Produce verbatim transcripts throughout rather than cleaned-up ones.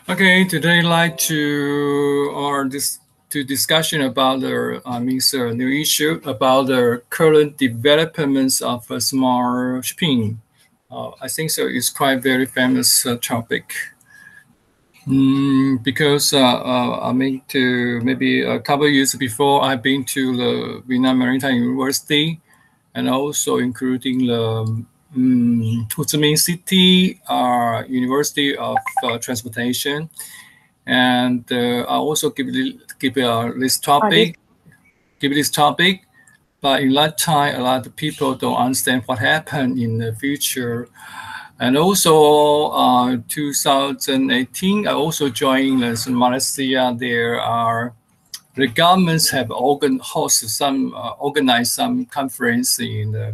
Okay, today I'd like to or this to discussion about the I mean a new issue about the current developments of uh, smart shipping. Uh, I think so. It's quite very famous uh, topic. Mm, because uh, uh, I mean, to maybe a couple of years before, I've been to the Vietnam Maritime University, and also including the um, Ho Chi Minh City uh, University of uh, Transportation, and uh, I also give give uh, this topic, give this topic. But in that time, a lot of people don't understand what happened in the future. And also, uh, two thousand eighteen, I also joined uh, Malaysia. There are the governments have organ hosted some uh, organized some conference in uh,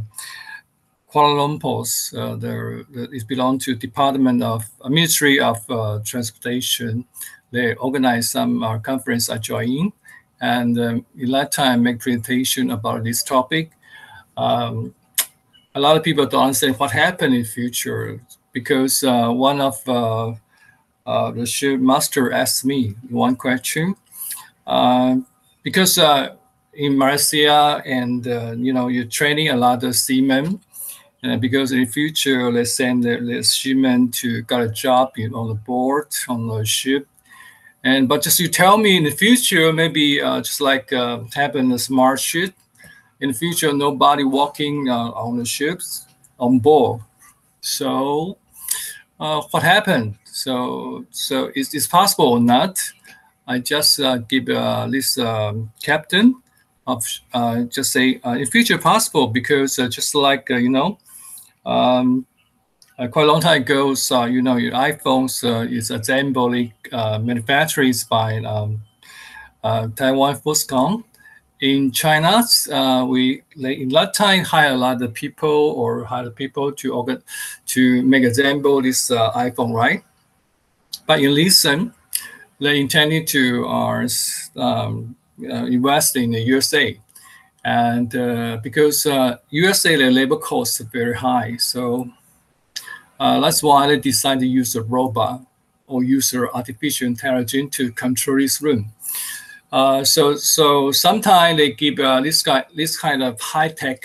Kuala Lumpur. Uh, the, the, it belongs to Department of uh, Ministry of uh, Transportation. They organized some uh, conference I joined, and um, in that time make presentation about this topic. Um, a lot of people don't understand what happened in the future because uh, one of uh, uh, the ship master asked me one question. Uh, because uh, in Malaysia and uh, you know you're training a lot of seamen, uh, because in the future let's send the, the seamen to got a job in, on the board on the ship, and but just you tell me in the future maybe uh, just like uh, happen a smart ship. In the future, nobody walking uh, on the ships on board. So, uh, what happened? So, so is this possible or not? I just uh, give uh, this um, captain of uh, just say uh, in future possible because uh, just like uh, you know, um, uh, quite a long time ago, so you know, your iPhones uh, is assembled uh, manufactured by um, uh, Taiwan Foxconn. In China, uh, we in that time hire a lot of people or hire people to organ, to make assemble this uh, iPhone, right? But in listen, they intended to uh, um, uh, invest in the U S A, and uh, because uh, U S A the labor cost is very high, so uh, that's why they decided to use a robot or use artificial intelligence to control this room. Uh, so so sometimes they give uh, this guy this kind of high tech,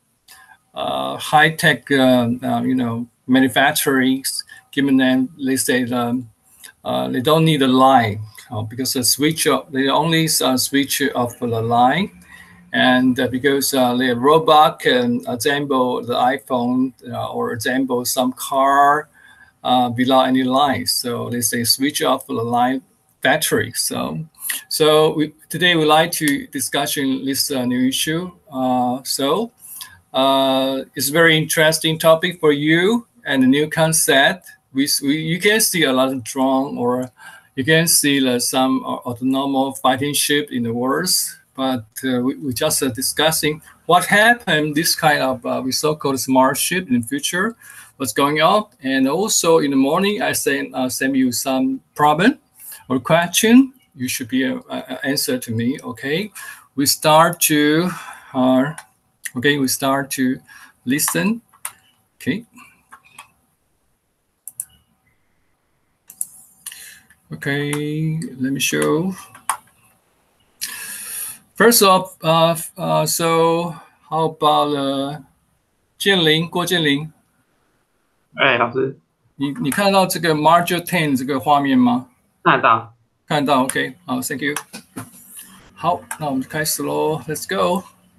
uh, high tech um, uh, you know manufacturing, given them they say um, uh, they don't need a line uh, because the switch of, they only uh, switch off the line, and uh, because uh, the robot can assemble the iPhone uh, or assemble some car uh, without any lines. So they say switch off the line battery. So. So we, today we'd like to discussing this uh, new issue. Uh, so uh, it's a very interesting topic for you and a new concept. We, we you can see a lot of drone or you can see uh, some autonomous fighting ship in the world. But uh, we, we just uh, discussing what happened. This kind of uh, we so-called smart ship in the future, what's going on, and also in the morning I send uh, send you some problem or question. You should be an answer to me. Okay, we start to uh, okay we start to listen. Okay, okay, let me show. First off, uh, uh, so how about uh, 建林郭建林？ 哎，老师， 你你看到这个 Marshall ten 这个画面吗？ 看得到。 看到 ，OK， 好 ，Thank you。好，那我们开始喽 ，Let's go。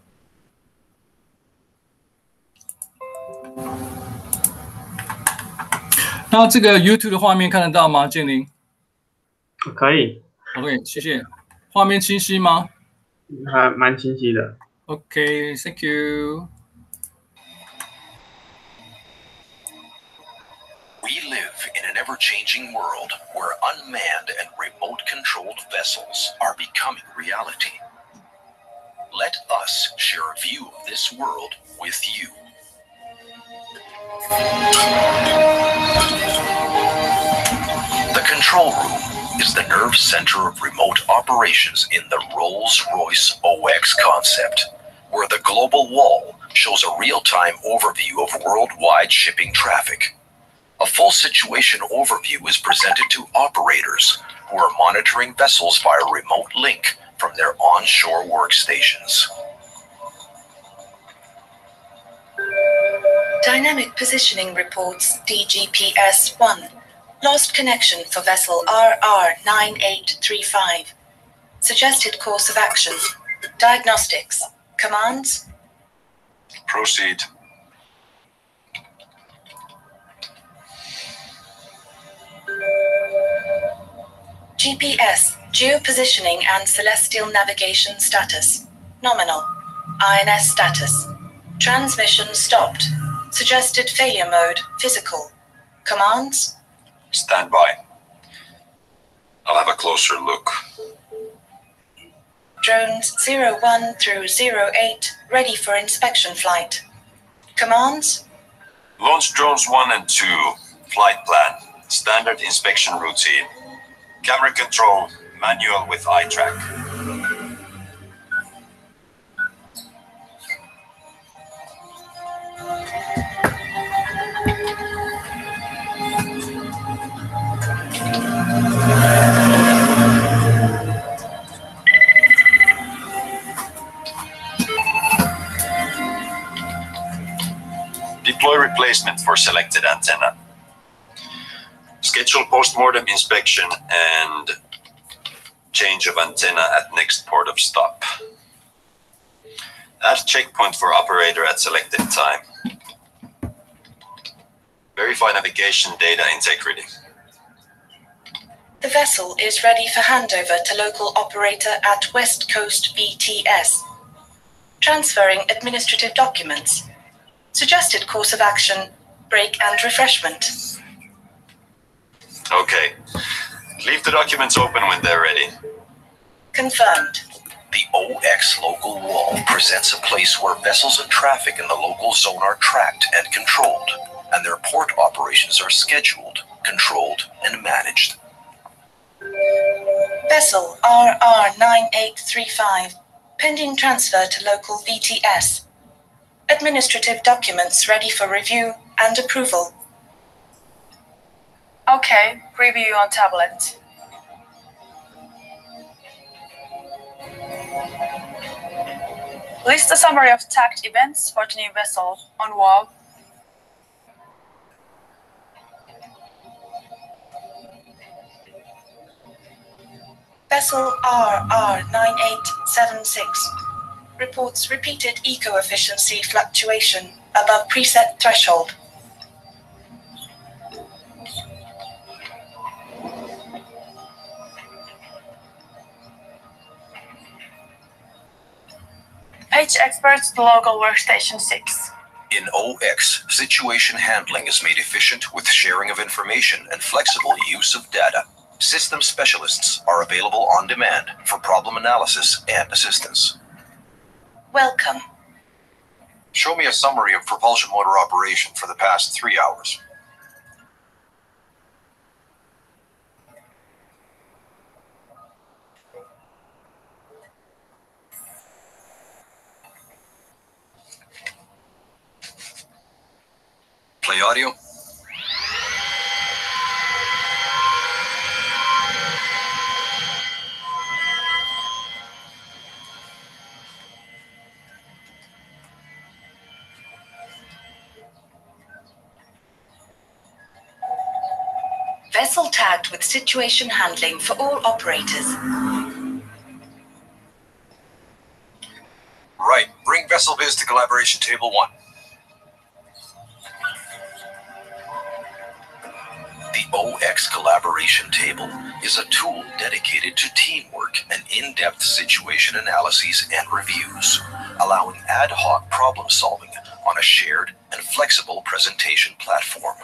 那这个 YouTube 的画面看得到吗，建林？ 可以。 OK， 谢谢。画面清晰吗？ 还蛮清晰的。 OK，Thank you。 We live in an ever-changing world where unmanned and remote-controlled vessels are becoming reality. Let us share a view of this world with you. The control room is the nerve center of remote operations in the Rolls-Royce O X concept, where the global wall shows a real-time overview of worldwide shipping traffic. A full situation overview is presented to operators who are monitoring vessels via remote link from their onshore workstations. Dynamic Positioning Reports D G P S one. Lost connection for vessel R R nine eight three five. Suggested course of action. Diagnostics. Commands? Proceed. G P S, Geopositioning and Celestial Navigation Status. Nominal. I N S status. Transmission stopped. Suggested failure mode, physical. Commands? Stand by. I'll have a closer look. Drones zero one through zero eight ready for inspection flight. Commands? Launch drones one and two. Flight plan. Standard inspection routine. Camera control. Manual with eye track. Deploy replacement for selected antenna. Schedule post-mortem inspection and change of antenna at next port of stop. Add checkpoint for operator at selected time. Verify navigation data integrity. The vessel is ready for handover to local operator at West Coast V T S. Transferring administrative documents. Suggested course of action, break and refreshment. Okay. Leave the documents open when they're ready. Confirmed. The O X local wall presents a place where vessels and traffic in the local zone are tracked and controlled, and their port operations are scheduled, controlled, and managed. Vessel R R nine eight three five, pending transfer to local V T S. Administrative documents ready for review and approval. Okay, review on tablet. List a summary of tagged events for the new vessel on wall. Vessel R R nine eight seven six reports repeated eco-efficiency fluctuation above preset threshold. Page experts to local workstation six. In O X, situation handling is made efficient with sharing of information and flexible use of data. System specialists are available on demand for problem analysis and assistance. Welcome. Show me a summary of propulsion motor operation for the past three hours. Play audio. Vessel tagged with situation handling for all operators. Right, bring vessel viz to collaboration table one. The O X collaboration table is a tool dedicated to teamwork and in-depth situation analyses and reviews, allowing ad hoc problem solving on a shared and flexible presentation platform.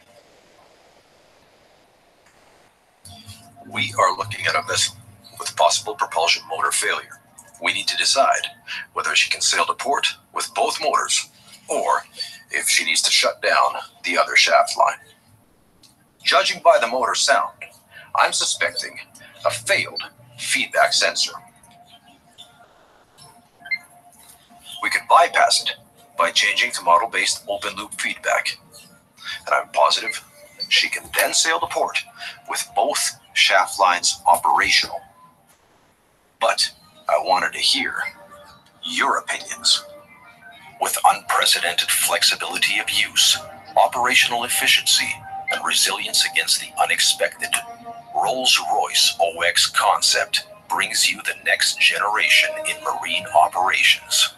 We are looking at a vessel with possible propulsion motor failure. We need to decide whether she can sail to port with both motors, or if she needs to shut down the other shaft line. Judging by the motor sound, I'm suspecting a failed feedback sensor. We could bypass it by changing to model-based open-loop feedback, and I'm positive She can then sail to port with both shaft lines operational. But I wanted to hear your opinions. With unprecedented flexibility of use, operational efficiency, and resilience against the unexpected, Rolls-Royce O X concept brings you the next generation in marine operations.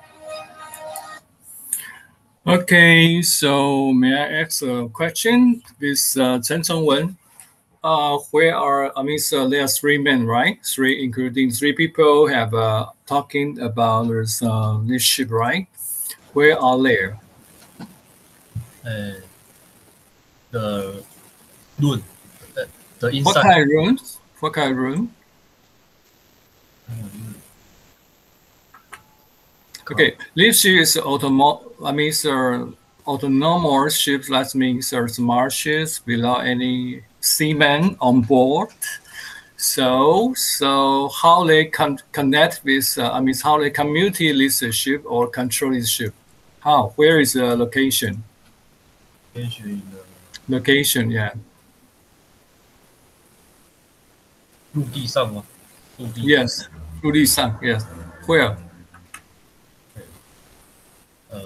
Okay, so may I ask a question? This uh, Chen Chongwen, uh, where are, I mean, so there are three men, right? Three, including three people have uh, talking about this, uh, this ship, right? Where are they? Uh, the room, the, the inside. What kind of rooms? What kind of room? Mm, Okay, this ship is automo I mean, sir, autonomous ships. That means are smart ships without any seamen on board. So, so how they con connect with? Uh, I mean, how they communicate this ship or control this ship? How? Where is the location? Location in the Location, yeah. 陆地上吗？陆地 Yes, 陆地上 yes. Where? 呃，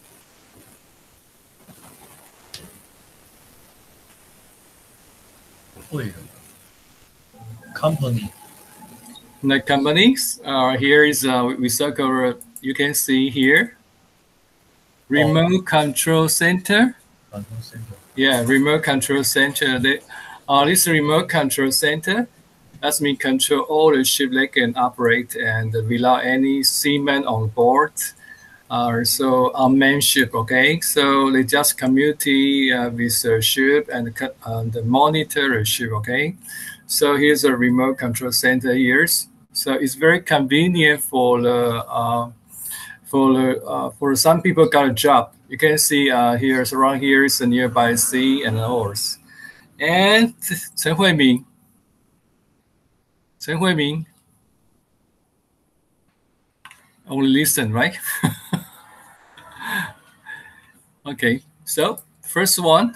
会的 company The companies. Uh, here is uh, we circle. You can see here. Remote control center. control center. Yeah, remote control center. They, uh, this remote control center, that's mean control all the ship they can operate and without any seamen on board. Uh, so unmanned ship, okay? So they just communicate uh, with the ship and uh, the monitor the ship, okay? So here's a remote control center here. So it's very convenient for the uh, for the uh, for some people got a job. You can see uh, here around here is a nearby sea and oars. And Chen Huiming, Chen Huiming, only listen, right? Okay, so first one,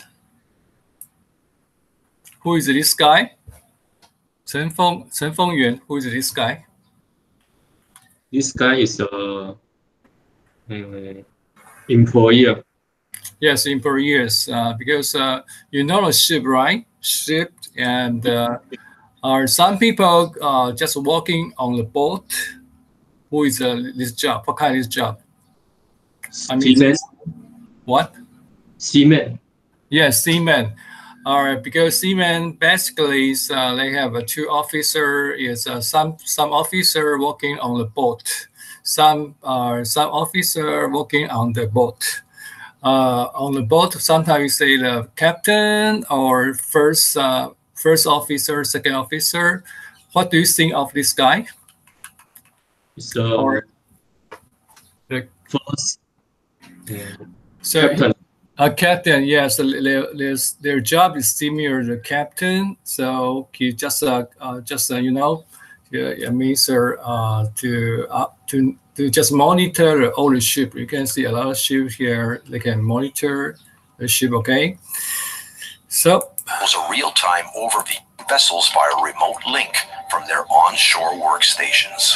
who is this guy? Chen Feng, Chen Fengyuan, who is this guy? This guy is a uh, employer. Yes, employers, uh, because uh, you know a ship, right? Ship, and uh, are some people uh, just walking on the boat? Who is uh, this job? What kind of this job? I mean, Seaman. what? Seaman. Yes, seamen. Uh, because seamen basically is, uh, they have a two officer. Is uh, some some officer working on the boat, some uh, some officer working on the boat. Uh, on the boat, sometimes you say the captain or first uh, first officer, second officer. What do you think of this guy? It's a Or the first uh, so captain. a captain, yes, their, their, their job is similar to captain. So he just uh, uh just uh, you know, yeah, I mean, sir, uh, to uh, to to just monitor all the ship. You can see a lot of ships here. They can monitor the ship. Okay, so It was a real-time overview of vessels via remote link from their onshore workstations.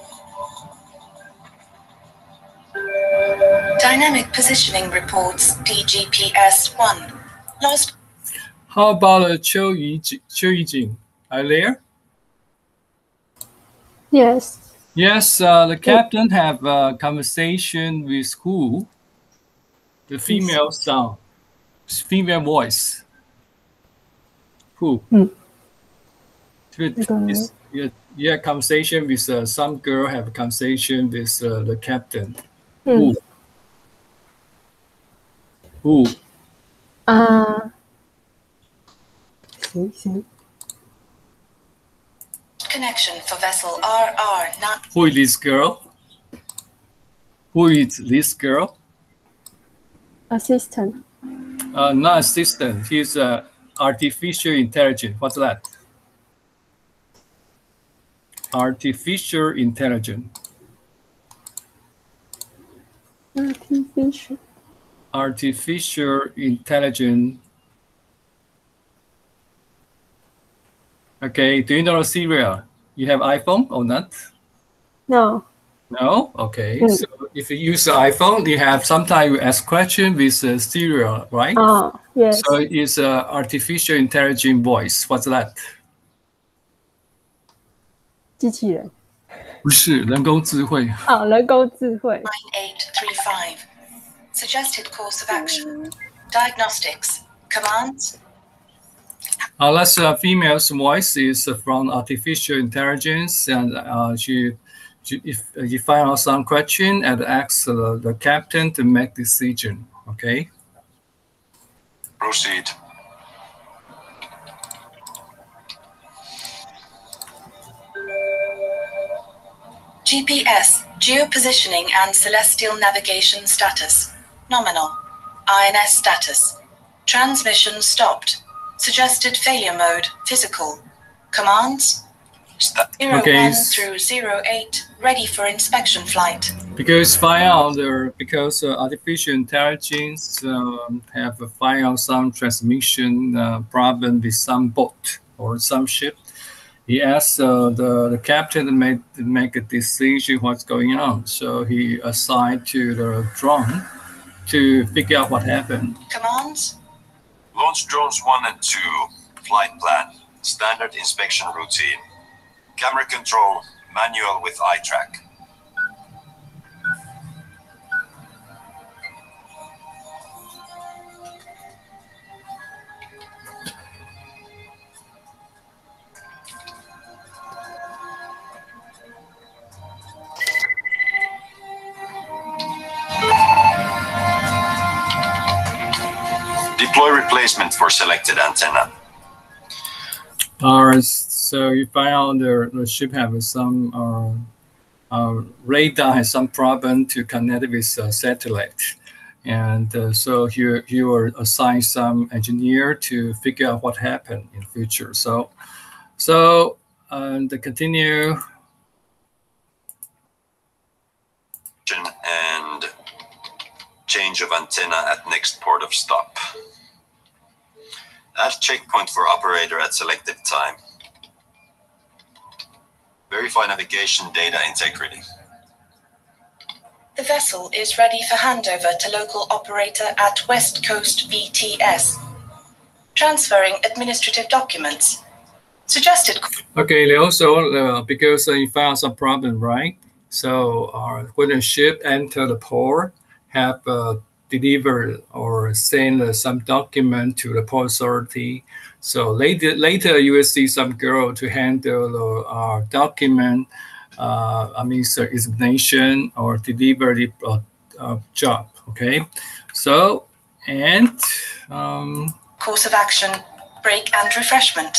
Dynamic positioning reports D G P S one. Lost. how about uh, Qiu Yijing? Qiu Yijing, are you there? Yes. Yes, uh, the captain have a conversation with who? The female sound, female voice. Who? Hmm. With- I don't know. is- yeah, yeah, conversation with uh, some girl have a conversation with uh, the captain. Hmm. Who? Who? Uh, 行行 Connection for vessel R R nine. Who is this girl? Who is this girl? assistant. Uh, not assistant. He's uh, artificial intelligence. What's that? Artificial intelligence. Artificial. Artificial intelligence. Okay, do you know the serial? You have iPhone or not? No. No? Okay. Mm. So if you use the iPhone, you have sometimes you ask question with a serial, right? Oh, yes. So it's a artificial intelligent voice. What's that? 机器人。 不是人工智慧。 哦，人工智慧。 nine eight three five. Suggested course of action. Diagnostics. Commands. Unless a female's voice is from artificial intelligence, and uh, she, she, if you find out some question and ask uh, the captain to make decision, okay? Proceed. G P S, geopositioning and celestial navigation status. Nominal. I N S status. Transmission stopped. Suggested failure mode, physical. Commands. zero Okay. one through zero eight, ready for inspection flight. Because find out there, because uh, artificial intelligence um, have uh, find out some transmission uh, problem with some boat or some ship. He asked uh, the, the captain to make, to make a decision what's going on. So he assigned to the drone to figure out what happened. Commands. Launch drones one and two. Flight plan. Standard inspection routine. Camera control. Manual with eye track. Deploy replacement for selected antenna. Uh, so you find out the, the ship have some uh, uh, radar has some problem to connect with uh, satellite. And uh, so you, you will assign some engineer to figure out what happened in the future. So, so um, to continue. And change of antenna at next port of stop. Add checkpoint for operator at selected time. Verify navigation data integrity. The vessel is ready for handover to local operator at West Coast V T S. Transferring administrative documents. Suggested. Okay, they also, uh, because uh, you found some problem, right? So uh, when a ship enter the port, have uh, delivered or send uh, some document to the port authority. So later, later you will see some girl to handle the uh, document, uh, I mean, so examination or deliver the uh, uh, job. Okay, so and um, Course of action, break and refreshment.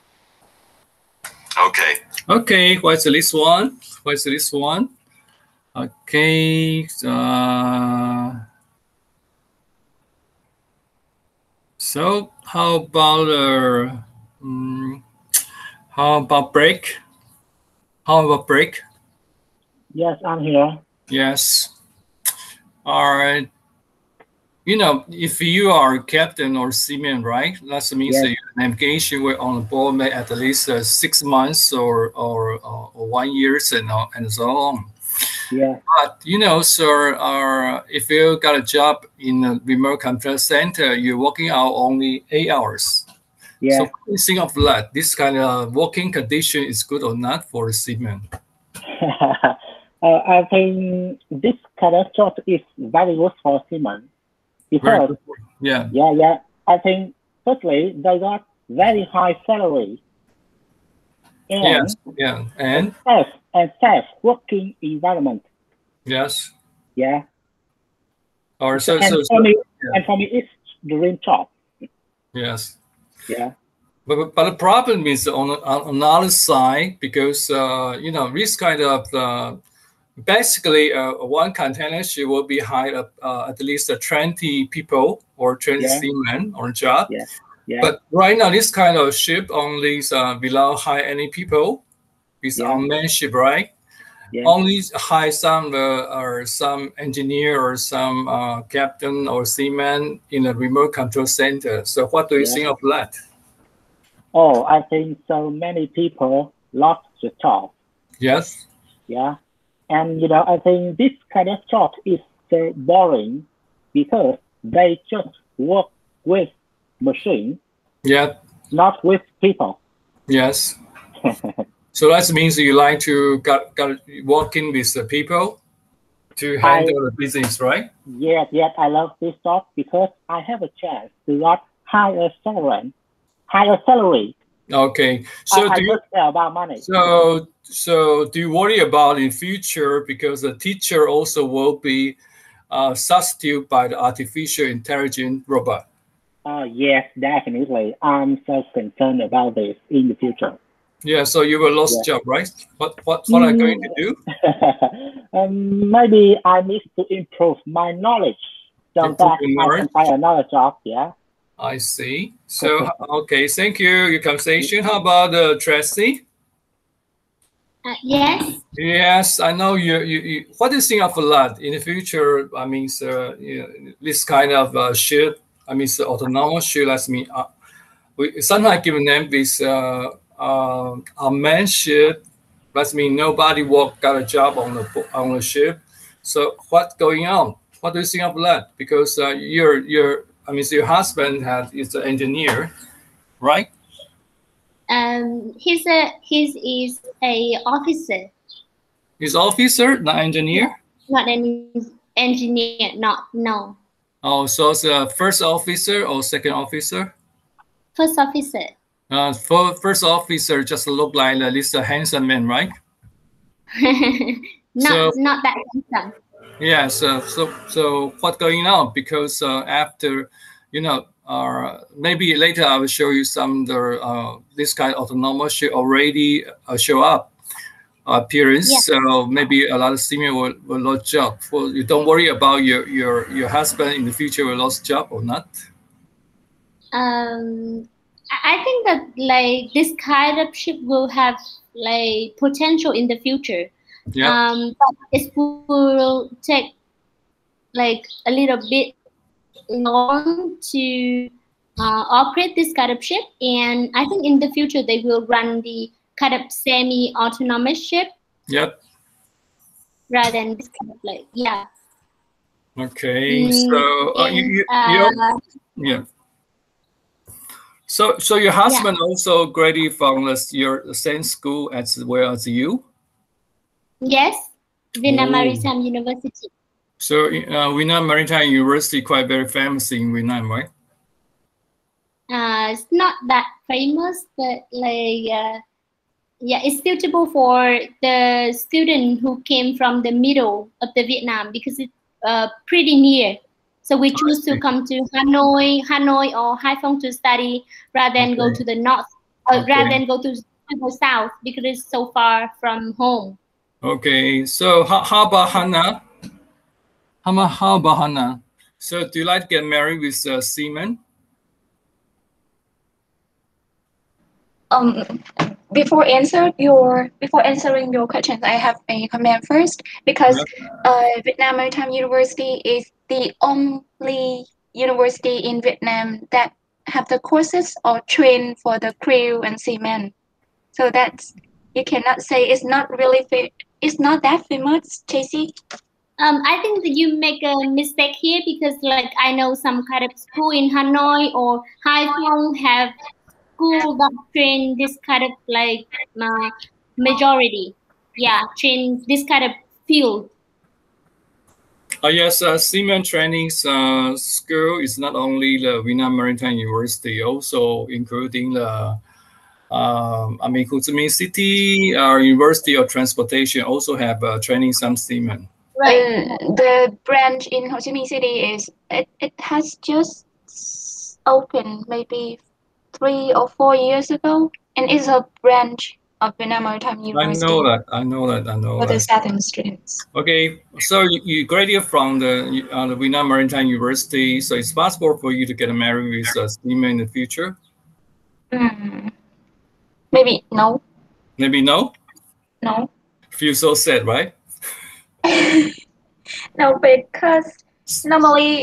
Okay. Okay, what's this one? What's this one? Okay. Uh, so how about uh, um, how about break? How about break? Yes, I'm here. Yes. All right. You know, if you are a captain or seaman, right? That means Yes. that your navigation will on board may at least uh, six months or or, or, or one years and uh, and so on. Yeah. But you know, sir, uh, if you got a job in a remote control center, you're working out only eight hours. Yeah. So what do you think of that? This kind of working condition is good or not for a seaman? uh, I think this kind of job is very good for seamen Very because good. Yeah. yeah, yeah. I think firstly they got very high salary and Yes. Yeah. And safe and safe working environment. yes. Yeah. Or so, and so, for so me, yeah. and for me, it's dream job. Yes. Yeah. But, but, but the problem is on, on another side, because, uh, you know, this kind of, uh, basically uh, one container ship will be hired up uh, at least uh, twenty people or twenty Yeah. seamen on job. Yeah. Yeah. But right now, this kind of ship only uh, below hire any people with Yeah. unmanned ship, right? yeah. Only hire some uh, or some engineer or some uh, captain or seaman in a remote control center. So what do you Yeah. think of that? Oh, I think so many people lost the job. Yes. Yeah. And, you know, I think this kind of job is so boring because they just work with machines, Yeah. not with people. Yes. So that means you like to got, got working with the people to handle I, the business, right? Yes, yes, I love this job because I have a chance to got higher salary. Higher salary. Okay. So I, do I you, just care about money. so so do you worry about in future because the teacher also will be uh, substituted by the artificial intelligent robot? Uh, yes, definitely. I'm so concerned about this in the future. Yeah, so you will lose Yeah. job, right? What what what are you going to do? um, maybe I need to improve my knowledge so Improve that your I knowledge? can find another job. Yeah. I see. So okay, thank you. Your conversation. How about uh, Tracy? Uh, yes. Yes, I know you, you. You. What do you think of a lot in the future? I mean, uh, you know, this kind of uh, ship. I mean, so autonomous ship. That's mean. Uh, we sometimes give a name this uh, uh, unmanned ship. That means nobody work got a job on the on the ship. So what's going on? What do you think of that? Because uh, you're you're. I mean, so your husband had is an engineer, right? Um, he's a he's is a officer. He's officer, not engineer. Not an engineer. Not no. Oh, so it's a first officer or second officer? First officer. Uh, for first officer just look like at least a handsome man, right? not so, not that handsome. Yeah. So so so what's going on? Because uh, after, you know, uh, maybe later I will show you some the uh, this kind of autonomous ship already uh, show up appearance. Yeah. So maybe a lot of senior will, will lose job. Well, you don't worry about your your your husband in the future will lose job or not. Um, I think that like this kind of ship will have like potential in the future. Yeah. Um, but it will take like a little bit long to uh, operate this kind of ship, and I think in the future they will run the kind of semi-autonomous ship. Yep. Rather than this kind of like yeah. Okay. Mm, so uh, and, you, you, uh, yeah. So so your husband yeah. also graduated from the, your same school as well as you? Yes, Vietnam Maritime University. So uh, Vietnam Maritime University quite very famous in Vietnam, right? Uh, it's not that famous, but like uh, yeah, it's suitable for the student who came from the middle of the Vietnam because it's uh, pretty near. So we choose to come to Hanoi, Hanoi or Haiphong to study rather than okay. go to the north, uh, okay. rather than go to, to the south because it's so far from home. Okay, so how, how about Hannah? How about, how about Hannah? So do you like to get married with uh, seaman? Um, before answer your before answering your questions, I have a comment first because uh, Vietnam Maritime University is the only university in Vietnam that have the courses or train for the crew and seamen. So that's you cannot say it's not really it's not that famous, Tracy. Um, I think that you make a mistake here because like I know some kind of school in Hanoi or Haiphong have school that train this kind of like uh, majority, yeah, train this kind of field. Uh, yes, uh, seaman training uh, school is not only the Vietnam Maritime University, also including the um, I mean Ho Chi Minh City uh, University of Transportation also have uh, training some seamen. Right. Uh, the branch in Ho Chi Minh City is it, it has just opened maybe three or four years ago, and it's a branch of Vietnam Maritime University. I know that. I know that. I know for that. the southern students. Okay, so you, you graduated from the, uh, the Vietnam Maritime University, so it's possible for you to get married with a seaman in the future? Mm. Maybe no. Maybe no? No. Feel so sad, right? No, because normally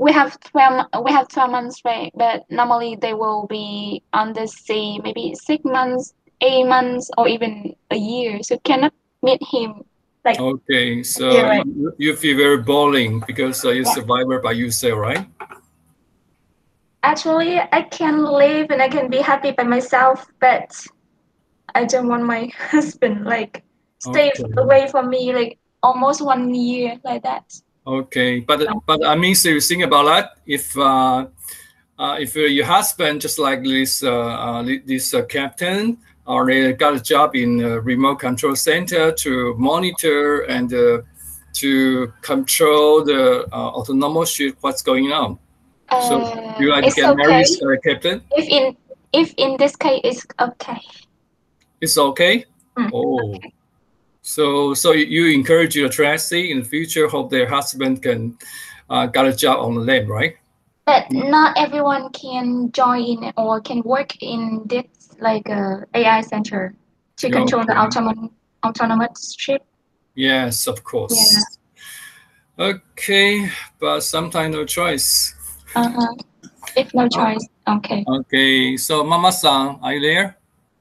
we have twelve we have twelve months right, but normally they will be on the sea maybe six months, eight months, or even a year. So cannot meet him. Like okay, so yeah, right. you, you feel very boring because uh, you're Yeah. survivor by yourself, right? Actually, I can live and I can be happy by myself, but I don't want my husband like stay Okay. away from me like almost one year like that. Okay, but but I mean, so you think about that. If uh, uh, if uh, your husband just like this uh, uh, this uh, captain, or they got a job in a remote control center to monitor and uh, to control the uh, autonomous ship, what's going on? So Uh, you like to it's get married, okay. uh, captain? If in if in this case it's okay. It's okay. Mm, Oh. So, so you encourage your Tracy in the future. Hope their husband can uh, got a job on the land, right? But not everyone can join or can work in this like uh, A I center to control the Okay. autonomous autonomous ship. Yes, of course. Yeah. Okay, but sometimes no choice. Uh huh. If no choice, okay. Okay, so Mama-san, are you there?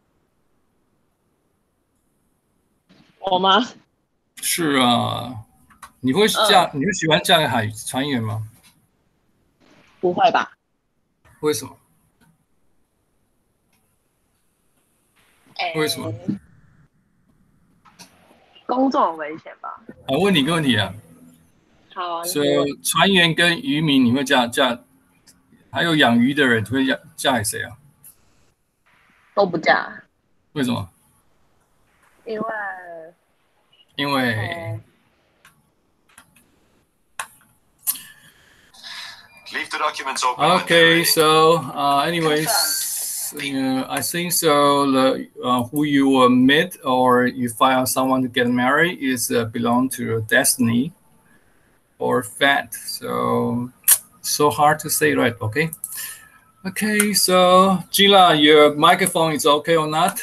我吗？ 是啊，你会嫁？你会喜欢嫁给海船员吗？ 不会吧？ 为什么？为什么？ 工作很危险吧？ 我问你一个问题啊。 好啊。 所以船员跟渔民，你会嫁嫁？还有养鱼的人，你会嫁嫁给谁啊？ 都不嫁。 为什么？ 因为。 因为。 Leave the documents open. Okay, so uh, anyways, uh, I think so. The uh, who you uh, meet or you find someone to get married is uh, belong to your destiny or fate. So so hard to say, right? Okay. Okay, so Gila, your microphone is okay or not?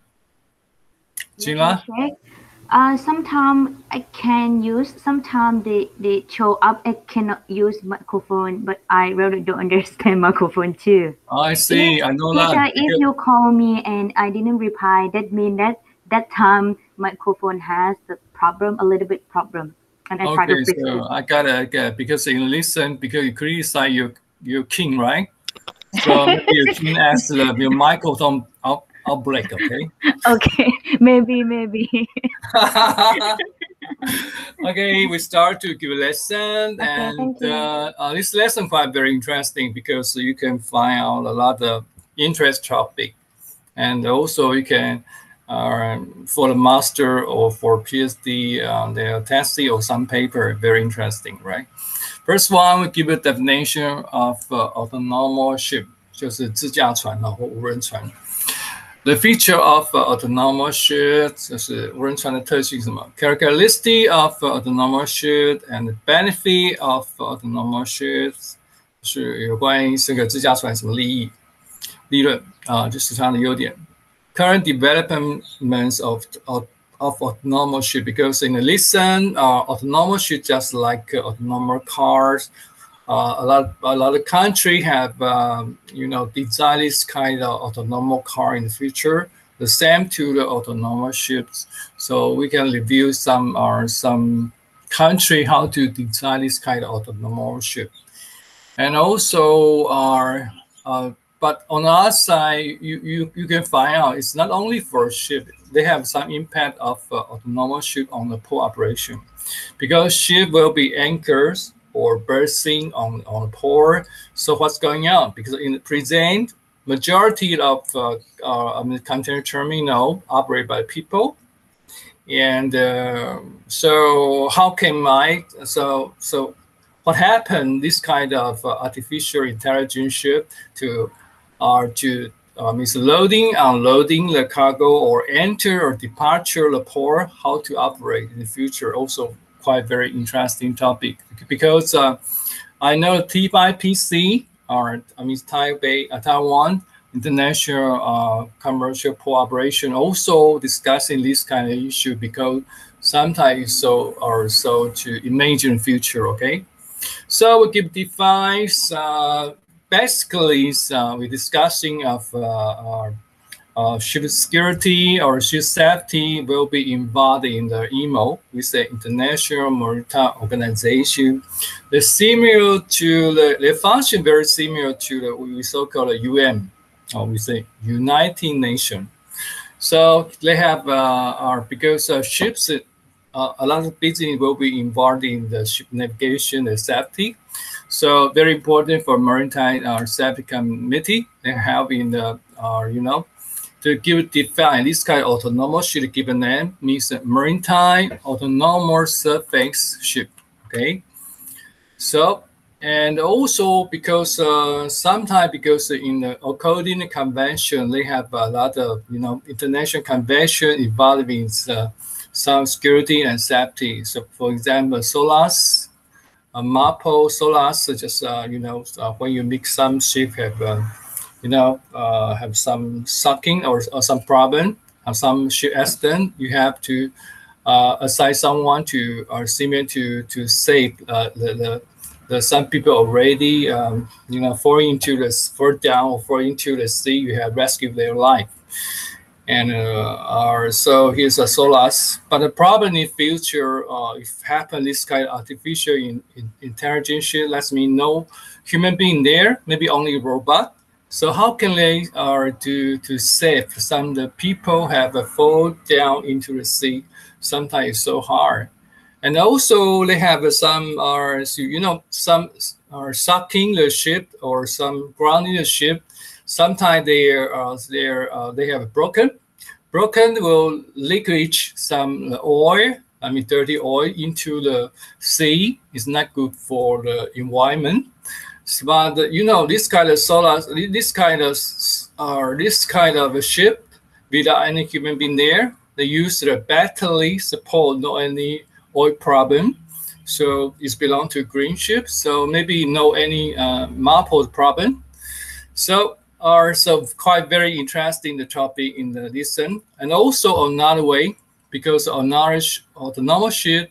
Gila. Uh, sometimes I can use, sometimes they, they show up, I cannot use microphone, but I really don't understand microphone too. I see, if, I know teacher, that. If you call me and I didn't reply, that means that that time microphone has the problem, a little bit problem. And I okay, try to fix so it. I got it, I got it, because you listen, because you criticize your, your king, right? So maybe your king asks the, your microphone out. Outbreak, okay? Okay, maybe, maybe. Okay, we start to give a lesson, okay, and uh, uh, this lesson quite very interesting because you can find out a lot of interest topic, and also you can uh, for the master or for PhD, um, their testing or some paper, very interesting, right? First one, we give a definition of uh, autonomous ship, 就是自驾船或无人船。The feature of uh, autonomous ship 就是无人船的特性是什么 ？Characteristic of uh, autonomous ship and the benefit of uh, autonomous ships 是有关于这个自驾船什么利益、利润啊、呃，就是它的优点。Current developments of of, of autonomous ship because in the recent uh, autonomous ship just like uh, autonomous cars. Uh, a lot, a lot of countries have, um, you know, designed this kind of autonomous car in the future. The same to the autonomous ships. So we can review some or uh, some country how to design this kind of autonomous ship. And also, our, uh, but on the other side, you, you you can find out it's not only for ship. They have some impact of uh, autonomous ship on the port operation, because ship will be anchors or berthing on, on the port. So what's going on? Because in the present, majority of uh, uh, the container terminal operate by people. And uh, so how can I, so, so what happened, this kind of uh, artificial intelligence ship to, uh, to uh, means loading, unloading the cargo or enter or departure the port, how to operate in the future, also quite very interesting topic because uh, I know T five P C or I mean Taipei, uh, Taiwan International uh, Commercial Cooperation also discussing this kind of issue because sometimes so or so to imagine future. Okay, So we give device. Uh, basically, uh, we're discussing of uh, our uh, ship security or ship safety will be involved in the I M O, we say International Maritime Organization. They're similar to the, they function very similar to the we so-called U N, or we say United Nations. So they have uh, are because uh, ships, uh, a lot of business will be involved in the ship navigation and safety. So very important for maritime uh, safety committee. They have in the uh, you know. To give define this kind of autonomous ship, give a name means maritime autonomous surface ship. Okay, so and also because uh, sometimes because in the according convention they have a lot of you know international convention involving uh, some security and safety. So for example, SOLAS, uh, MAPO, SOLAS, such as uh, you know uh, when you mix some ship have. Uh, you know, uh, have some sucking or, or some problem, have some ship accident, you have to uh, assign someone to or similar to to save uh, the, the the some people already um, you know falling into the fall down or fall into the sea. You have rescued their life, and uh, are so here's a SOLAS. But the problem in future, uh, if happen this kind of artificial in, in intelligence ship, lets me know human being there, maybe only robot. So how can they uh, do to save some of the people have a fall down into the sea? Sometimes it's so hard, and also they have some are uh, so, you know some are sucking the ship or some grounding the ship. Sometimes they are uh, they uh, they have broken, broken will leakage some oil. I mean dirty oil into the sea. It's not good for the environment. But you know this kind of solar, this kind of or uh, this kind of a ship without any human being there, they use the battery support, not any oil problem. So it's belong to green ship. So maybe no any uh, MAPO problem. So are so quite very interesting the topic in the listen, and also another way because another autonomous ship,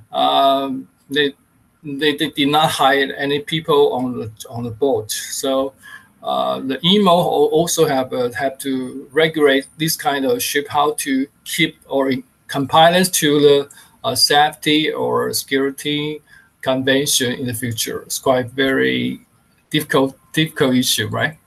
um, they. They, they did not hire any people on the on the boat, so uh, the I M O also have uh, have to regulate this kind of ship, how to keep or compliance to the uh, safety or security convention in the future. It's quite very difficult difficult issue, right?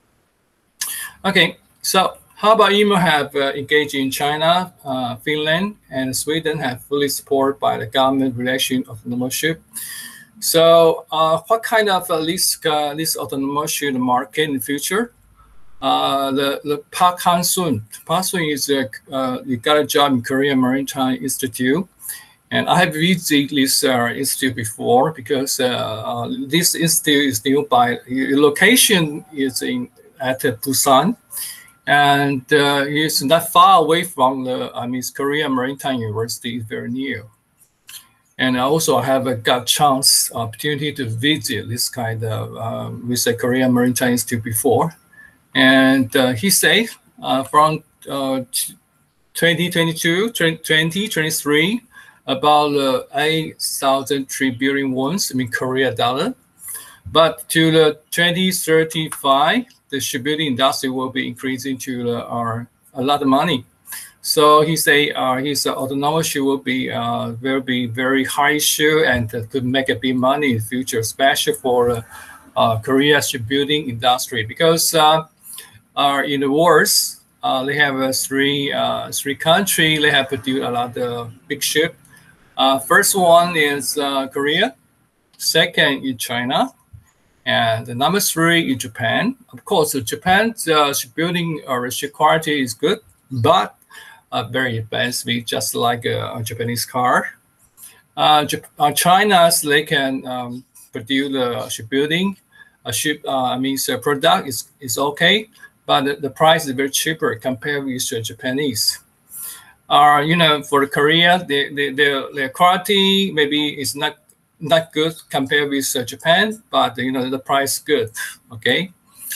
Okay, so how about I M O have uh, engaged in China, uh, Finland, and Sweden have fully supported by the government relation autonomous ship. So uh, what kind of uh, this, uh, this autonomous ship market in the future? Uh, the, the Park Han-sun. Park Han-sun is uh, uh, he got a job in Korea Maritime Institute. And I have visited this uh, institute before because uh, uh, this institute is nearby. The location is in at uh, Busan. And uh, it's not far away from the, I mean, Korea Maritime University is very near. And I also have a got chance, opportunity to visit this kind of, um, with the Korea Maritime Institute before. And uh, he said uh, from uh, twenty twenty-two, twenty twenty-three, about uh, eight thousand three billion won, I mean, Korea dollar. But to the twenty thirty-five, the shipbuilding industry will be increasing to the, uh, a lot of money. So he say uh, his uh, autonomous ship will be uh, will be very high share and uh, could make a big money in the future, especially for uh, uh, Korea shipbuilding industry, because uh, uh, in the wars uh, they have uh, three uh, three countries they have produced a lot of big ship. Uh, first one is uh, Korea, second is China. And the number three is Japan. Of course, Japan's uh, shipbuilding or ship quality is good, but uh, very expensive, just like a, a Japanese car. Uh, uh, China's they can um, produce the shipbuilding. A ship, uh, I mean, the product is is okay, but the, the price is very cheaper compared with the Japanese. Uh, you know, for Korea, the the their, their quality maybe is not. Not good compared with uh, Japan, but you know the price is good. Okay.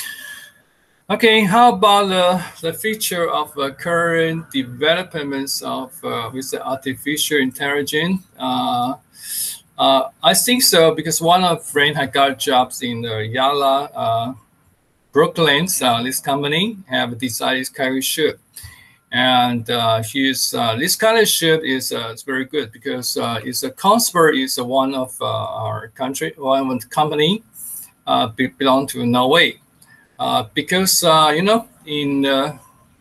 Okay. How about uh, the feature of uh, current developments of uh, with the artificial intelligence? Uh, Uh, I think so because one of friend had got jobs in the Yala, uh, Brooklyn. Uh, this company have decided this kind of ship, and uh, his uh, this kind of ship is uh, it's very good because uh, it's a Kongsberg is uh, one of uh, our country one of the company uh, be, belong to Norway uh, because uh, you know in uh,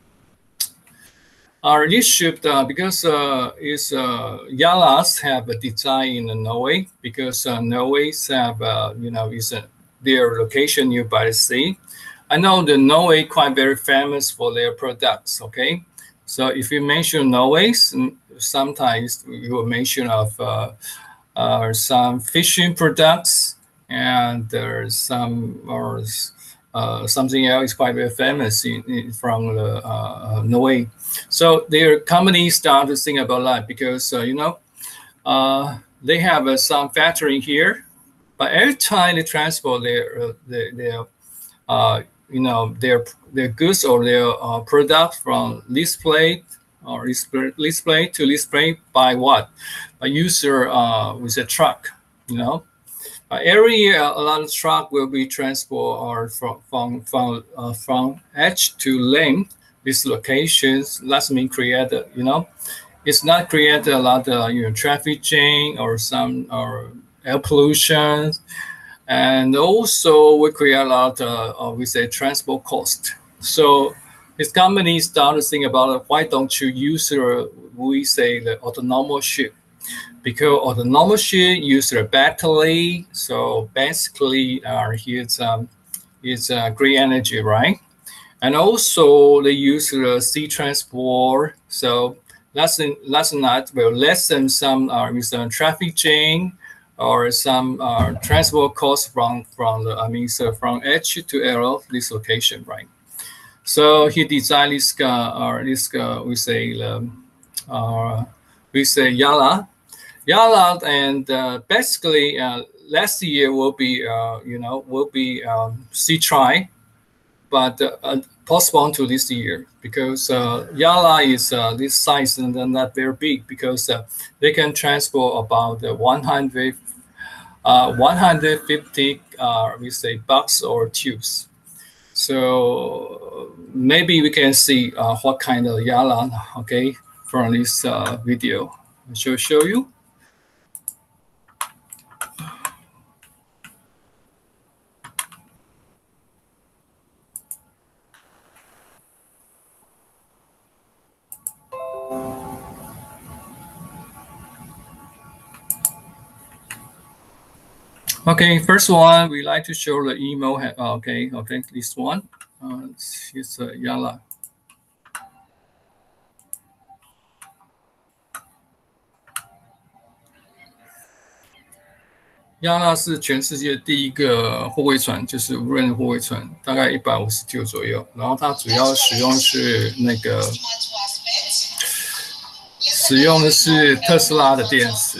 our this ship uh, because uh, is uh, Yalas have a design in Norway because uh, Norway's have uh, you know is a, their location nearby the sea. I know the Norway quite very famous for their products. Okay, so if you mention Norway, sometimes you will mention of uh, uh, some fishing products and there's some or uh, something else quite very famous in, in, from the, uh, Norway. So their company start to think about that because uh, you know uh, they have uh, some factory here, but every time they transport their uh, their, their uh, you know their their goods or their uh, product from this plate or this this plate to this plate by what? By user uh, with a truck, you know. Uh, every year, a lot of truck will be transport or from from from uh, from edge to length. These locations, that's mean create, you know, it's not create a lot of you know traffic jam or some or air pollution, and also we create a lot of uh, we say transport cost. So this company started to think about it, why don't you use uh, we say the autonomous ship? Because autonomous ship use a battery, so basically uh, here's um, it's uh, green energy, right? And also they use the sea transport, so that's that's not will lessen some uh, with some traffic jam or some uh, transport costs from from the I mean so from edge to arrow this location, right? So he designed this uh, or this uh, we say um, uh, we say Yala, Yala, and uh, basically uh, last year will be uh, you know will be um, sea try, but uh, postponed to this year because uh, Yala is uh, this size and then not very big because uh, they can transport about uh, one hundred, uh, one hundred fifty uh, we say bucks or tubes. So maybe we can see uh, what kind of Yala, okay, from this uh, video. I shall show you. Okay, first one, we like to show the email. Okay, okay, this one. Uh, it's uh, Yala. Yala 是全世界第一个货柜船，就是无人货柜船，大概一百五十 Q 左右。然后它主要使用是那个，使用的是特斯拉的电池。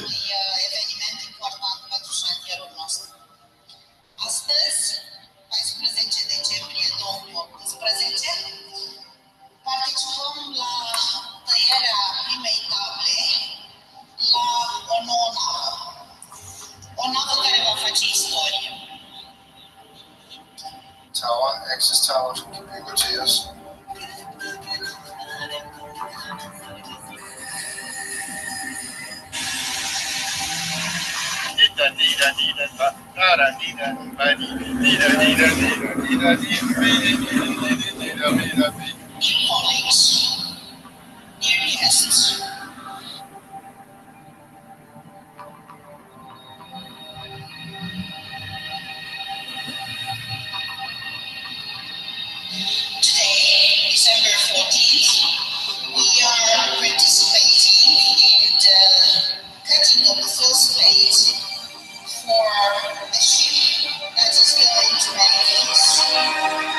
Access Tower from Communities. Colleagues, dear guests. Today, December fourteenth, we are participating in the cutting of the first plate for a ship that is going to Memphis.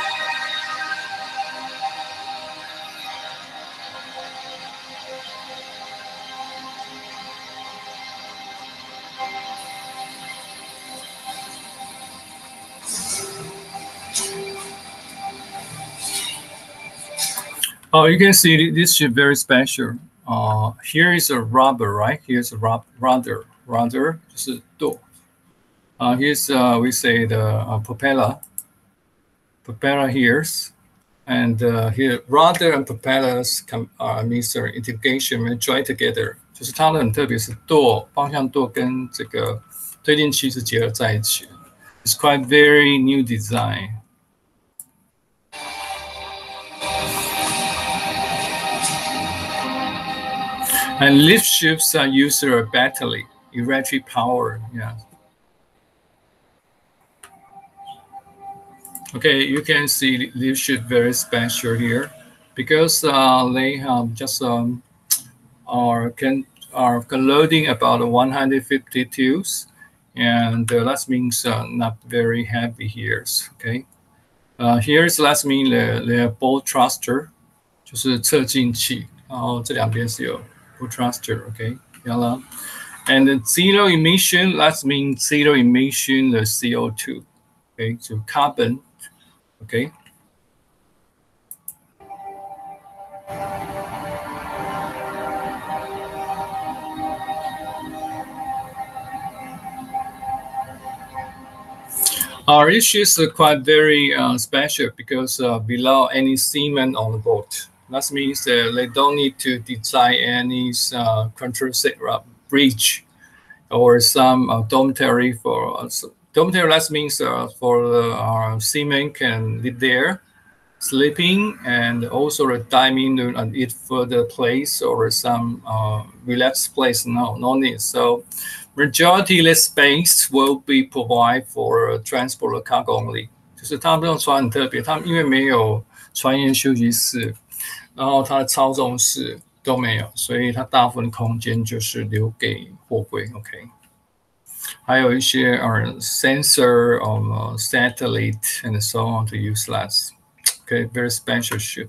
Oh, you can see this ship very special. Uh, here is a rubber, right? Here's a rub rudder. rudder 就是舵。Uh, here's uh, we say the uh, propeller. Propeller here's, and uh, here rudder and propellers come uh, means integration and join together. 就是它的很特别，是舵方向舵跟这个推进器是结合在一起的。It's quite very new design. And lift ships are used a battery, electric power. Yeah. Okay, you can see lift ship very special here because uh, they have just um, are can are loading about one hundred fifty tons, and uh, that means uh, not very heavy here. Okay, uh, here's that mean the the bow thruster, 就是侧进器，然后这两边是有 bow thruster. Okay, yellow, and the zero emission. That means zero emission the C O two. Okay, so carbon. Okay. Our issues are quite very uh, special because uh, below any seaman on the boat. That means that they don't need to design any uh, control bridge or some uh, dormitory for us. Dormitory, that means uh, for the uh, seamen can live there, sleeping, and also a dining and eat further place or some uh, relaxed place. No, no need. So majority of the space will be provided for transport cargo only. 就是他们这种船很特别，他们因为没有船员休息室，然后它的操纵室都没有，所以它大部分空间就是留给货柜。OK。还有一些呃 sensor of uh, satellite and so on to use less. Okay, very special ship.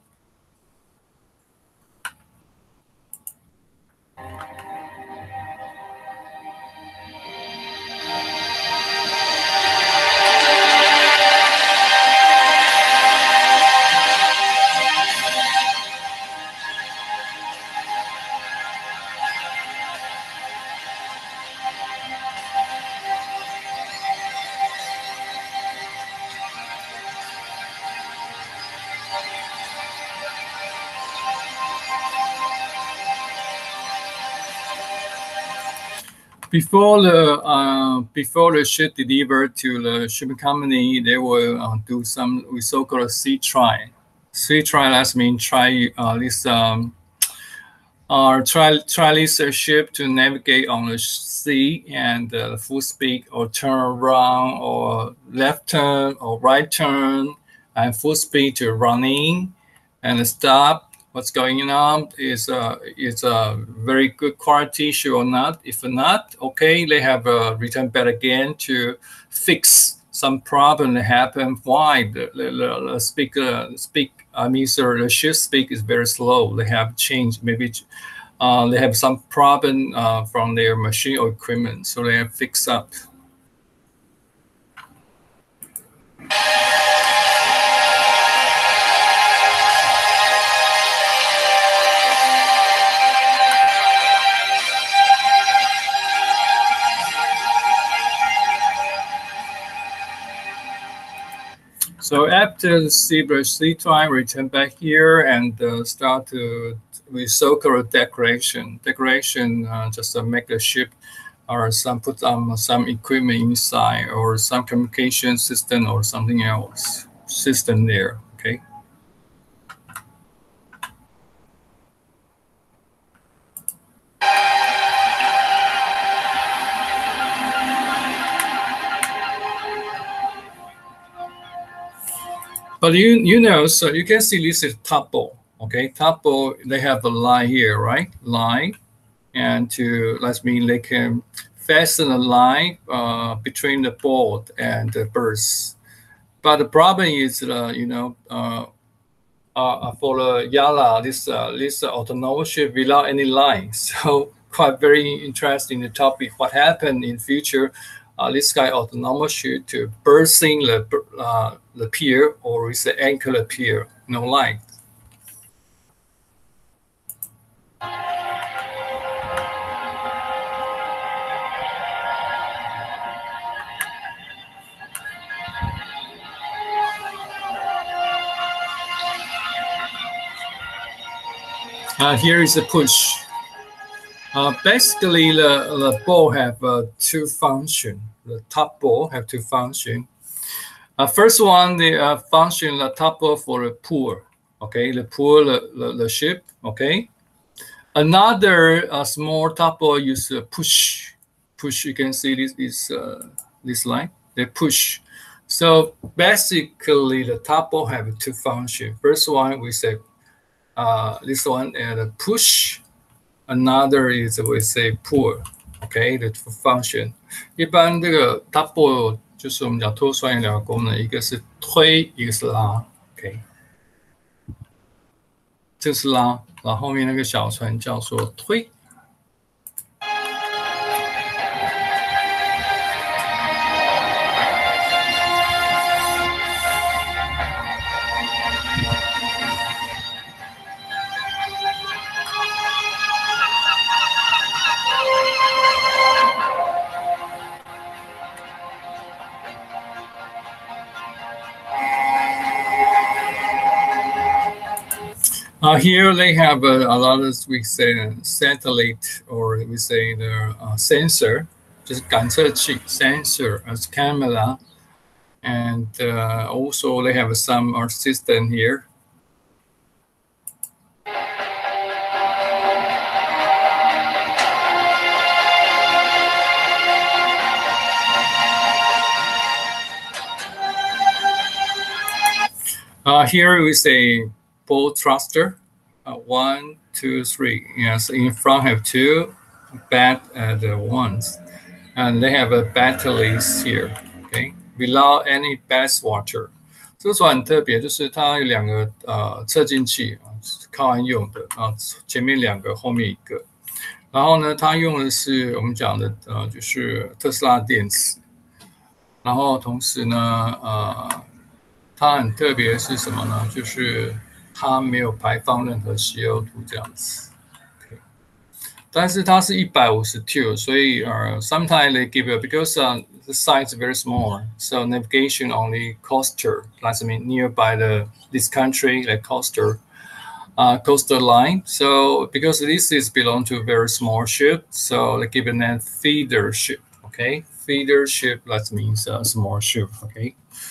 Before the uh, before the ship delivered to the shipping company, they will uh, do some we so-called sea trial. Sea trial that means try uh, this um, uh, try try this uh, ship to navigate on the sea and uh, full speed or turn around or left turn or right turn and full speed to running and stop. What's going on is uh, is a very good quality issue or not. If not, okay, they have uh, return back again to fix some problem that happened. Why the, the, the speaker speak? I mean, sir, the ship speak is very slow. They have changed. Maybe uh, they have some problem uh, from their machine or equipment, so they have fixed up. So after the sea trial, return back here and uh, start to we so-called decoration. Decoration uh, just to make the ship or some put um, some equipment inside or some communication system or something else system there. Okay. But you you know, so you can see this is top bowl. Okay, top bowl, they have the line here, right? Line, and to that means they can fasten a line uh, between the board and the berth. But the problem is, uh, you know, uh, uh, for the Yala, this uh, this uh, autonomous ship without any line. So quite very interesting the topic. What happened in future? Uh, this guy autonomous ship to berthing the uh, the pier or is the anchor the pier, no line. Uh, here is the push. Uh, basically, the, the ball have uh, two function. The top ball have two function. Uh, first one, the uh, function the top ball for the pull. Okay, the pull the, the, the ship. Okay. Another uh, small top ball use uh, push. Push. You can see this is uh, this line. They push. So basically, the top ball have two functions. First one we say uh, this one and uh, push. Another is we say pull. Okay, the two function. 一般这个 top ball 就是我们讲脱酸饮料功能，一个是推，一个是拉。OK， 这是拉，然后后面那个小船叫做推。Uh, here they have uh, a lot of, we say, uh, satellite, or we say the uh, sensor, just 感测器 sensor as camera, and uh, also they have some uh, system here. Uh, here we say ball thruster, uh, one, two, three. Yes, in front have two, back at the ones, and they have a batteries here. Okay, without any bass water. 这个船很特别，就是它有两个呃测进器啊，靠岸用的啊，前面两个，后面一个。然后呢，它用的是我们讲的呃，就是特斯拉电池。然后同时呢，呃。它很特别是什么呢？就是它没有排放任何 C O 二 这样子。Okay. 但是它是一百五十 T， 所以呃 sometimes they give it because uh, the size is very small, so navigation only coaster. That's I mean nearby the this country like coaster, uh, coastal line. So because this is belong to a very small ship, so they give it a feeder ship. Okay, feeder ship that means a small ship. Okay.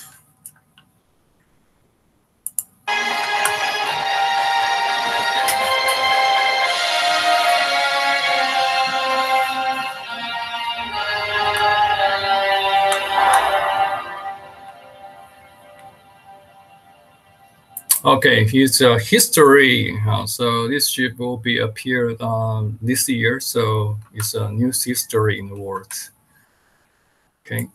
Okay, here's a history. Uh, so this ship will be appeared um, this year. So it's a new history in the world. Okay.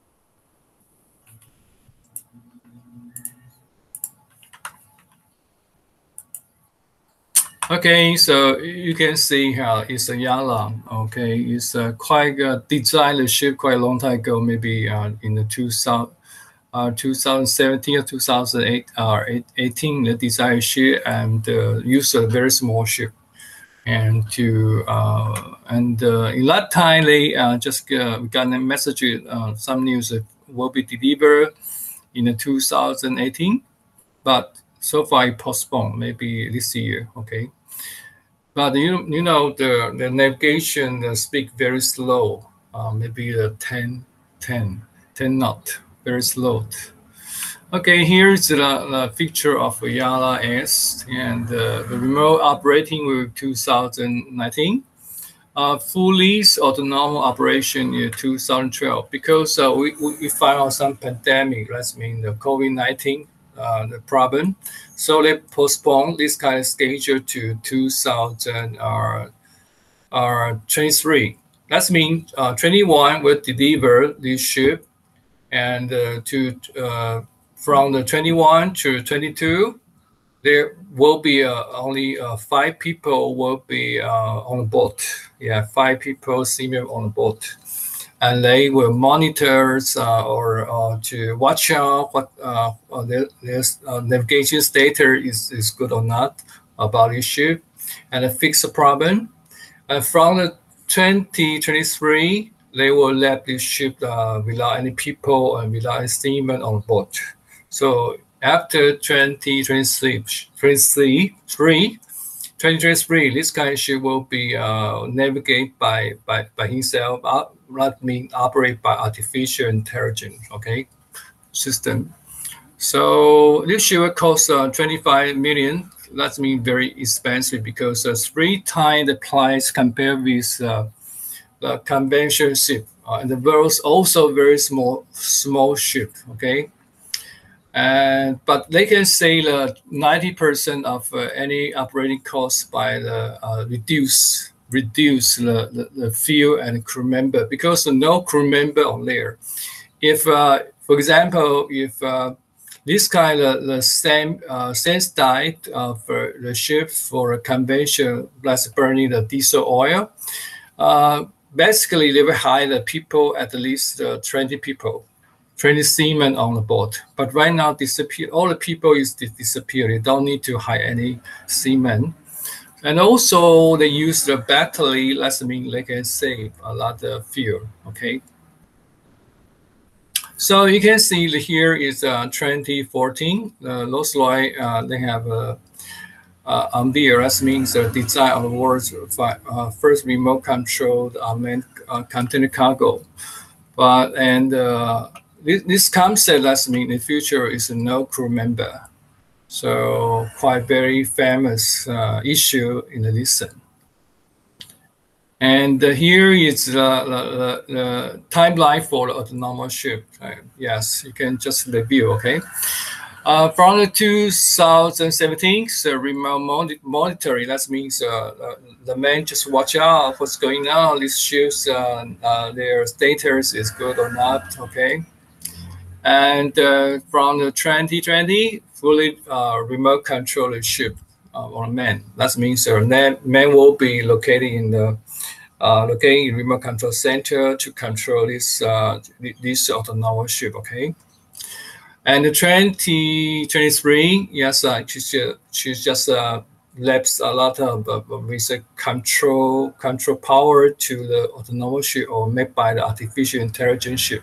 Okay, so you can see how it's a Yala. Okay, it's a quite a designed ship quite a long time ago, maybe uh, in the two thousand. Uh, two thousand seventeen or two thousand eight or uh, eighteen, the design ship and uh, use a very small ship, and to uh, and uh, in that time they uh, just uh, got a message, uh, some news that will be delivered in the two thousand eighteen, but so far it postponed, maybe this year. Okay, but you you know the the navigation uh, speak very slow, uh, maybe the ten, ten, ten knot. Very slow. Okay, here's the, the picture of Yala S and uh, the remote operating with two thousand nineteen. Uh, fully autonomous operation in two thousand twelve because uh, we, we found out some pandemic, that means the COVID nineteen, uh, the problem. So they postponed this kind of schedule to two thousand twenty-three. That means uh, twenty-one will deliver this ship. And uh, to uh, from the twenty-one to twenty-two, there will be uh, only uh, five people will be uh, on the boat. Yeah, five people senior on the boat, and they will monitor uh, or uh, to watch out what uh, their, their uh, navigation status is is good or not about this ship, and uh, fix the problem. And from the twenty twenty-three. They will let this ship uh, without any people and without any seamen on board. So after twenty twenty-three, twenty twenty-three, this kind of ship will be uh, navigated by, by, by himself, uh, that means operate by artificial intelligence, okay, system. So this ship will cost uh, twenty-five million. That means very expensive because it's uh, three times the price compared with uh, the conventional ship. Uh, and the world's also very small, small ship, okay? And but they can save uh, ninety percent of uh, any operating costs by the uh, reduce reduce the, the, the fuel and crew member because no crew member on there. If, uh, for example, if uh, this kind of the same uh, same style of uh, the ship for a conventional, like burning the diesel oil, uh, basically they will hire the people at least uh, twenty people. twenty seamen on the boat, but right now disappear. All the people is disappeared. They don't need to hire any seamen, and also they use the battery. That means they can save a lot of fuel. Okay, so you can see here is uh, twenty fourteen. Uh, Rolls-Royce uh, they have a uh, on there. That means the design of the world's uh, first remote controlled unmanned uh, container cargo, but and uh, This, this concept that means in the future is a no crew member. So quite very famous uh, issue in the lesson. And uh, here is the, the, the timeline for the autonomous ship. Uh, yes, you can just review, okay? Uh, from the two thousand seventeen, so remote monitoring, that means uh, the man just watch out what's going on. These ships, uh, uh, their status is good or not, okay? And uh, from the twenty twenty, fully uh, remote controlled ship uh, on man. That means uh, man will be located in the uh, located in remote control center to control this uh, this autonomous ship. Okay. And the twenty twenty-three, yes, uh, she's just, she's just uh, left a lot of uh, with control control power to the autonomous ship or made by the artificial intelligence ship.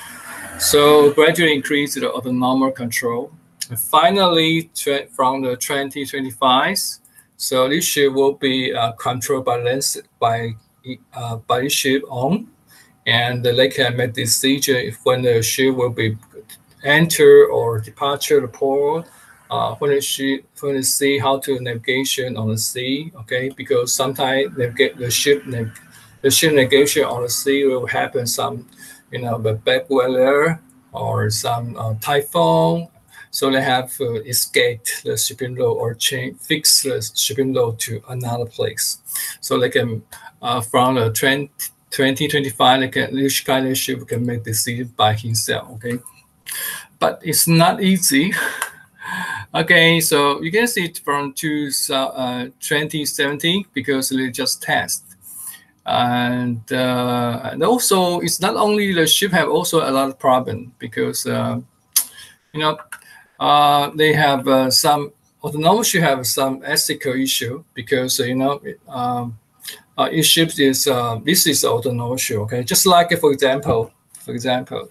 So gradually increase the autonomous control. And finally, from the twenty twenty-five, so this ship will be uh, controlled by lens by uh, by the ship on, and they can make decision if when the ship will be enter or departure the port, uh, when the ship when they see how to navigation on the sea. Okay, because sometimes navigate the ship the ship navigation on the sea will happen some. You know, the bad weather or some uh, typhoon, so they have uh, escaped the shipping load or change, fix the shipping load to another place. So they can, uh, from the twenty twenty-five, they can, this kind of ship can make decision by himself, okay? But it's not easy. Okay, so you can see it from two, uh, twenty seventeen because they just test. And, uh, and also it's not only the ship have also a lot of problem because uh, you know uh, they have uh, some autonomous ship have some ethical issue because uh, you know um, uh, each ship is uh, this is autonomous ship, okay, just like for example for example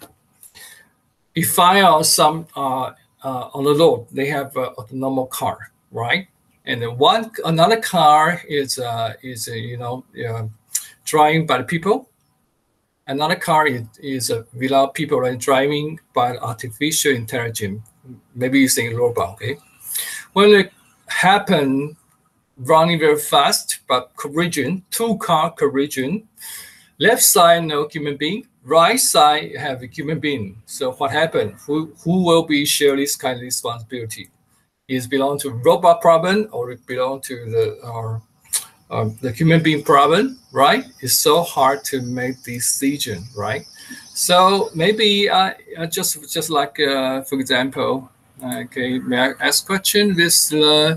if I are some uh, uh, on the road they have an autonomous car, right, and then one another car is uh, is uh, you know uh, driving by the people. Another car is, is uh, without people, right, driving by artificial intelligence. Maybe you say robot, okay? When it happen, running very fast, but collision, two car collision, left side no human being, right side have a human being. So what happened? Who who will be share this kind of responsibility? Is belong to robot problem or it belong to the or Um, the human being problem, right? It's so hard to make decision, right? So maybe I uh, just just like uh, for example, okay, may I ask question with uh,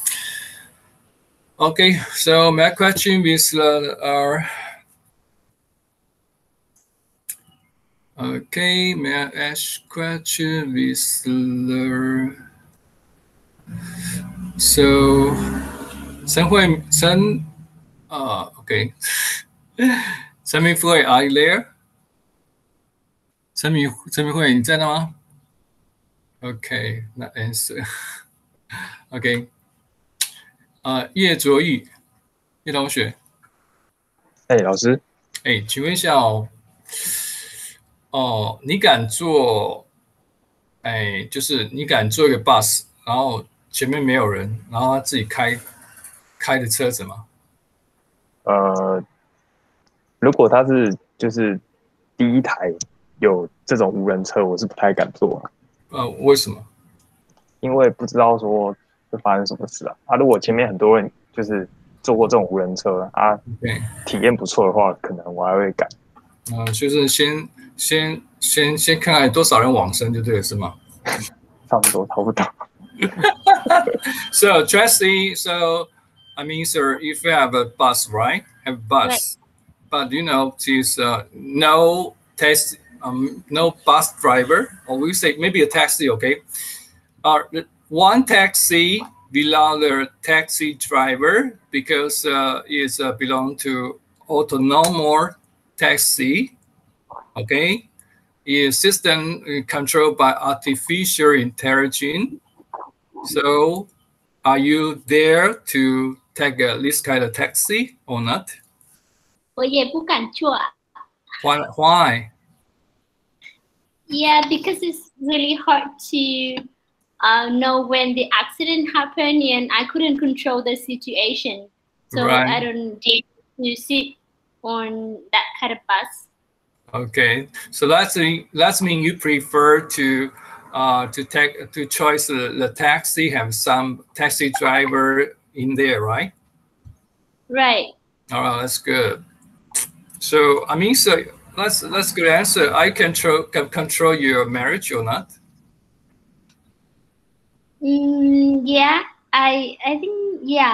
okay, so my question with uh, our okay, may I ask question with uh, so. 陈慧陈 uh, okay. 陈明慧 are you there? 陈明陈明慧你在那吗 ？Okay, not answer. Okay. 啊，叶卓义，叶同学。 哎，老师。 哎，请问一下哦，哦，你敢坐？哎，就是你敢坐一个 bus， 然后前面没有人，然后他自己开开的车子吗？ 呃，如果他是就是第一台有这种无人车，我是不太敢坐。 呃，为什么？ 因为不知道说会发生什么事啊。啊，如果前面很多人就是坐过这种无人车啊， 对， 体验不错的话，可能我还会敢。 呃，就是先先先先看看多少人往生就对了，是吗？ 差不多，差不多。 So Tracy, so I mean, sir, if you have a bus, right? Have a bus, Right. but you know, there's uh, no taxi, um, no bus driver, or we say maybe a taxi, okay? Uh, one taxi belong the taxi driver because uh, it's uh, belong to autonomous taxi, okay? Is system controlled by artificial intelligence. So, are you there to take a, this kind of taxi or not? 我也不敢坐。 Why? Why? Yeah, because it's really hard to uh, know when the accident happened, and I couldn't control the situation, so Right. I don't dare to sit on that kind of bus. Okay, so that's a, that's mean you prefer to uh, to take to choose the, the taxi, have some taxi driver in there, right? Right. All right, that's good. So I mean, so that's that's good answer. I control can control your marriage or not? Mm, yeah, I I think yeah.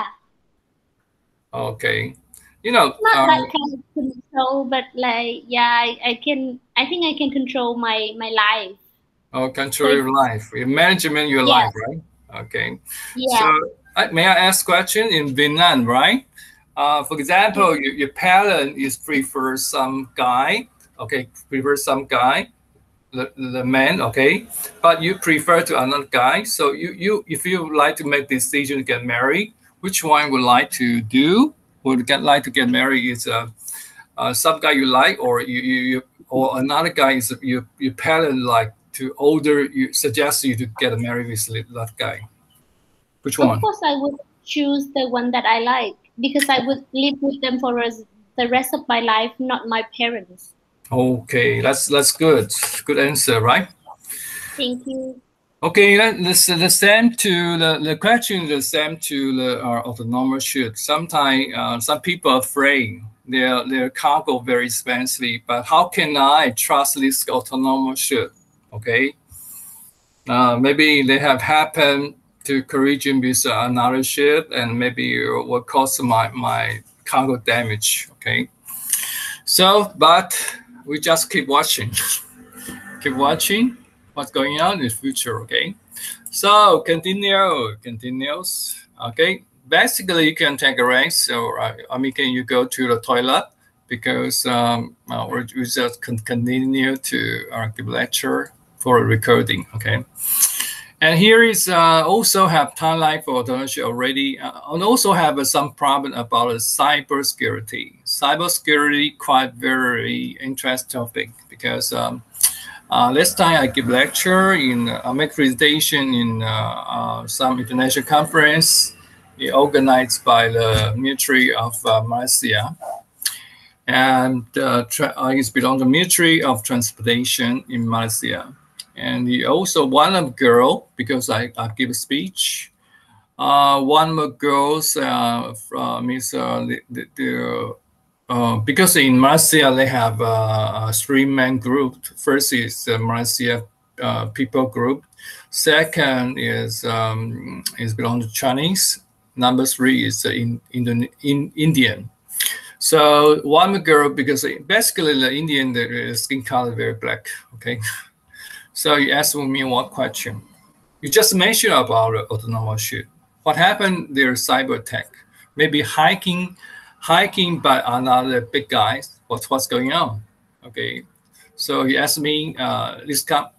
Okay, you know. Not um, that kind of control, but like yeah, I, I can. I think I can control my my life. Oh, control your life, your management, your Yeah. life, right? Okay. Yeah. So, uh, may I ask question in Vietnam, right? Uh, for example, your, your parent is prefer some guy, okay, prefer some guy, the, the man, okay, but you prefer to another guy. So you you if you like to make decision to get married, which one would like to do? Would get like to get married is uh, uh, some guy you like, or you, you, you or another guy is your your parent like to older you suggest you to get married with that guy. Which one? Of course, I would choose the one that I like because I would live with them for res- the rest of my life, not my parents. Okay, that's that's good. Good answer, right? Thank you. Okay, that- this the same to the, the question the same to the uh, autonomous ship. Sometimes uh, some people are afraid their their cargo very expensive, but how can I trust this autonomous ship? Okay, uh, maybe they have happened to collision with another ship, and maybe it will cause my my cargo damage. Okay, so but we just keep watching, keep watching what's going on in the future. Okay, so continue, continues. Okay, basically you can take a rest. So uh, I mean, can you go to the toilet because um, uh, we just can continue to uh, give lecture for a recording. Okay. And here is uh, also have timeline for autonomous already, uh, and also have uh, some problem about uh, cybersecurity. Cybersecurity quite very interesting topic because um, uh, last time I give lecture in uh, I make presentation in uh, uh, some international conference organized by the military of uh, Malaysia, and uh, uh, it belongs to the military of transportation in Malaysia. And he also one of girl because I, I give a speech. Uh, one of girls uh, from is uh, the, the, the uh, because in Malaysia they have uh, a three man group. First is the Malaysia uh, people group. Second is um, is belong to Chinese. Number three is uh, in, in, in Indian. So one girl because basically the Indian the skin color very black. Okay. So you asked me one question. You just mentioned about autonomous ship. What happened? There's cyber attack. Maybe hiking, hiking by another big guy. What's what's going on? Okay. So you asked me uh, this com-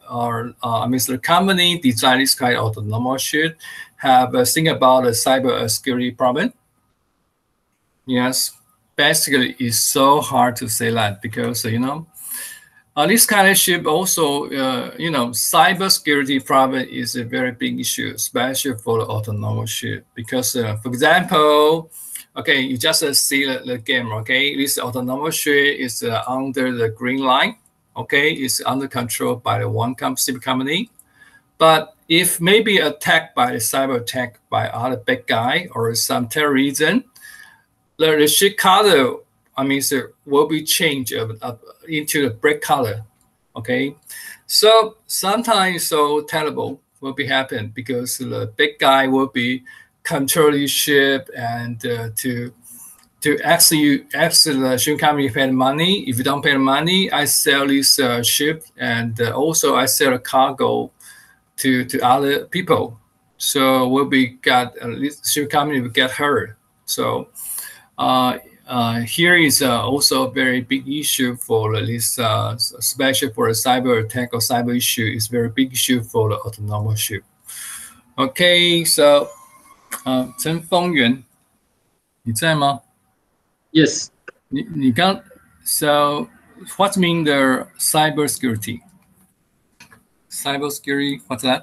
or uh, I mean, the company design this kind of autonomous ship have a think about a cyber security problem. Yes, basically, it's so hard to say that because you know, uh, this kind of ship also, uh, you know, cyber security problem is a very big issue, especially for the autonomous ship. Because, uh, for example, okay, you just uh, see the, the game. Okay, this autonomous ship is uh, under the green line. Okay, it's under control by the one com ship company. But if maybe attacked by a cyber attack by other bad guy or some terrorism, the, the ship color, I mean, so will be changed uh, uh, into the black color. Okay, so sometimes so terrible will be happen because the big guy will be controlling ship and uh, to to actually actually the ship company pay the money. If you don't pay the money, I sell this uh, ship and uh, also I sell a cargo to to other people. So will be got uh, this ship company will get hurt. So. Uh, uh, here is uh, also a very big issue for this, uh, especially for a cyber attack or cyber issue. It's very big issue for the autonomous ship. Okay, so, uh, 陈峰源，你在吗？ Yes. 你你刚 so what mean the cyber security? Cyber security, what's that?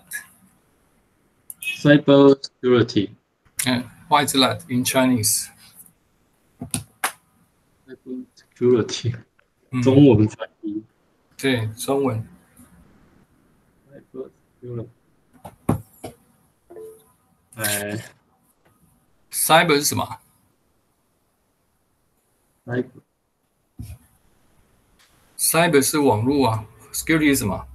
Cyber security. Uh, what is that in Chinese? Security，、嗯、中文翻译。 对，中文。 Cyber security。哎 ，Cyber 是什么 ？Cyber。 Cyber 是网络啊 ，Security 是什么？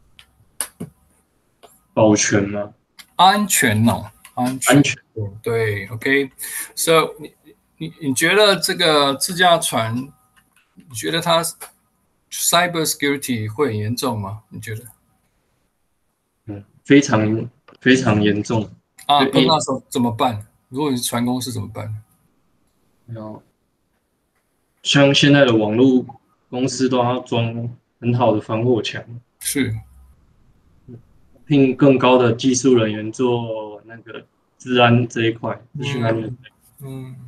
保全吗？ 安全哦，安全。 安全。 对 ，OK。So 你你你觉得这个自驾船？你觉得它 cyber security 会很严重吗？你觉得？ 嗯，非常非常严重啊！那那时候怎么办？如果你是船公司怎么办？ 要像现在的网络公司都要装很好的防火墙， 是聘更高的技术人员做那个治安这一块，资讯安全。 嗯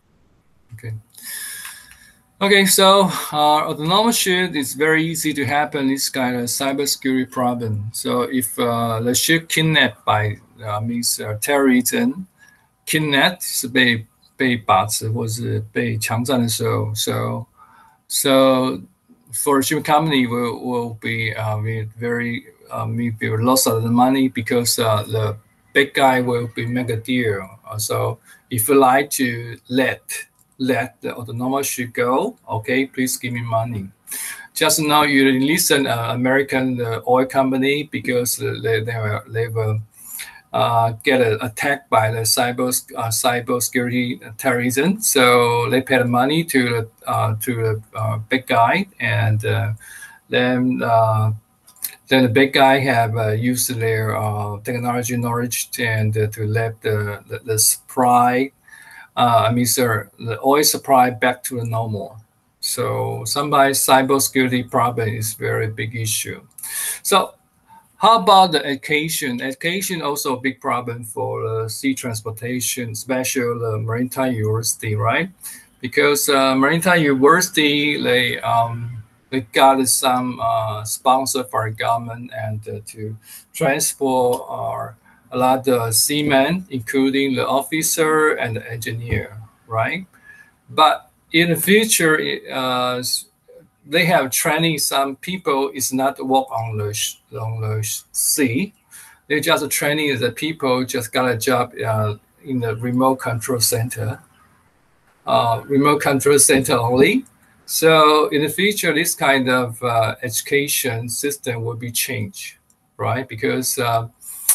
，OK。Okay, so uh, autonomous ship is very easy to happen. This kind of cybersecurity problem. So if uh, the ship kidnapped by uh, means uh, terrorism, kidnapped 是被被把持或是被强占的时候 so so for a ship company will will be uh, very uh, maybe loss of the money because uh, the big guy will be make a deal. Uh, so if you like to let let the autonomous ship go, okay, please give me money. Just now you listen uh, American uh, oil company because they they were they were uh, get uh, attacked by the cyber uh, cyber security terrorism, so they paid money to the uh, to the uh, big guy, and uh, then uh, then the big guy have uh, used their uh, technology knowledge and uh, to let the the, the supply. Uh, I mean, sir, the oil supply back to the normal. So somebody's cybersecurity problem is very big issue. So how about the education? Education also a big problem for uh, sea transportation, especially the Maritime University, right? Because uh, Maritime University, they um, they got some uh, sponsor for government and uh, to transport our a lot of seamen, including the officer and the engineer, right? But in the future, uh, they have training some people is not work on the on the sea. They just training the people just got a job uh, in the remote control center, uh, remote control center only. So in the future, this kind of uh, education system will be changed, right? Because uh,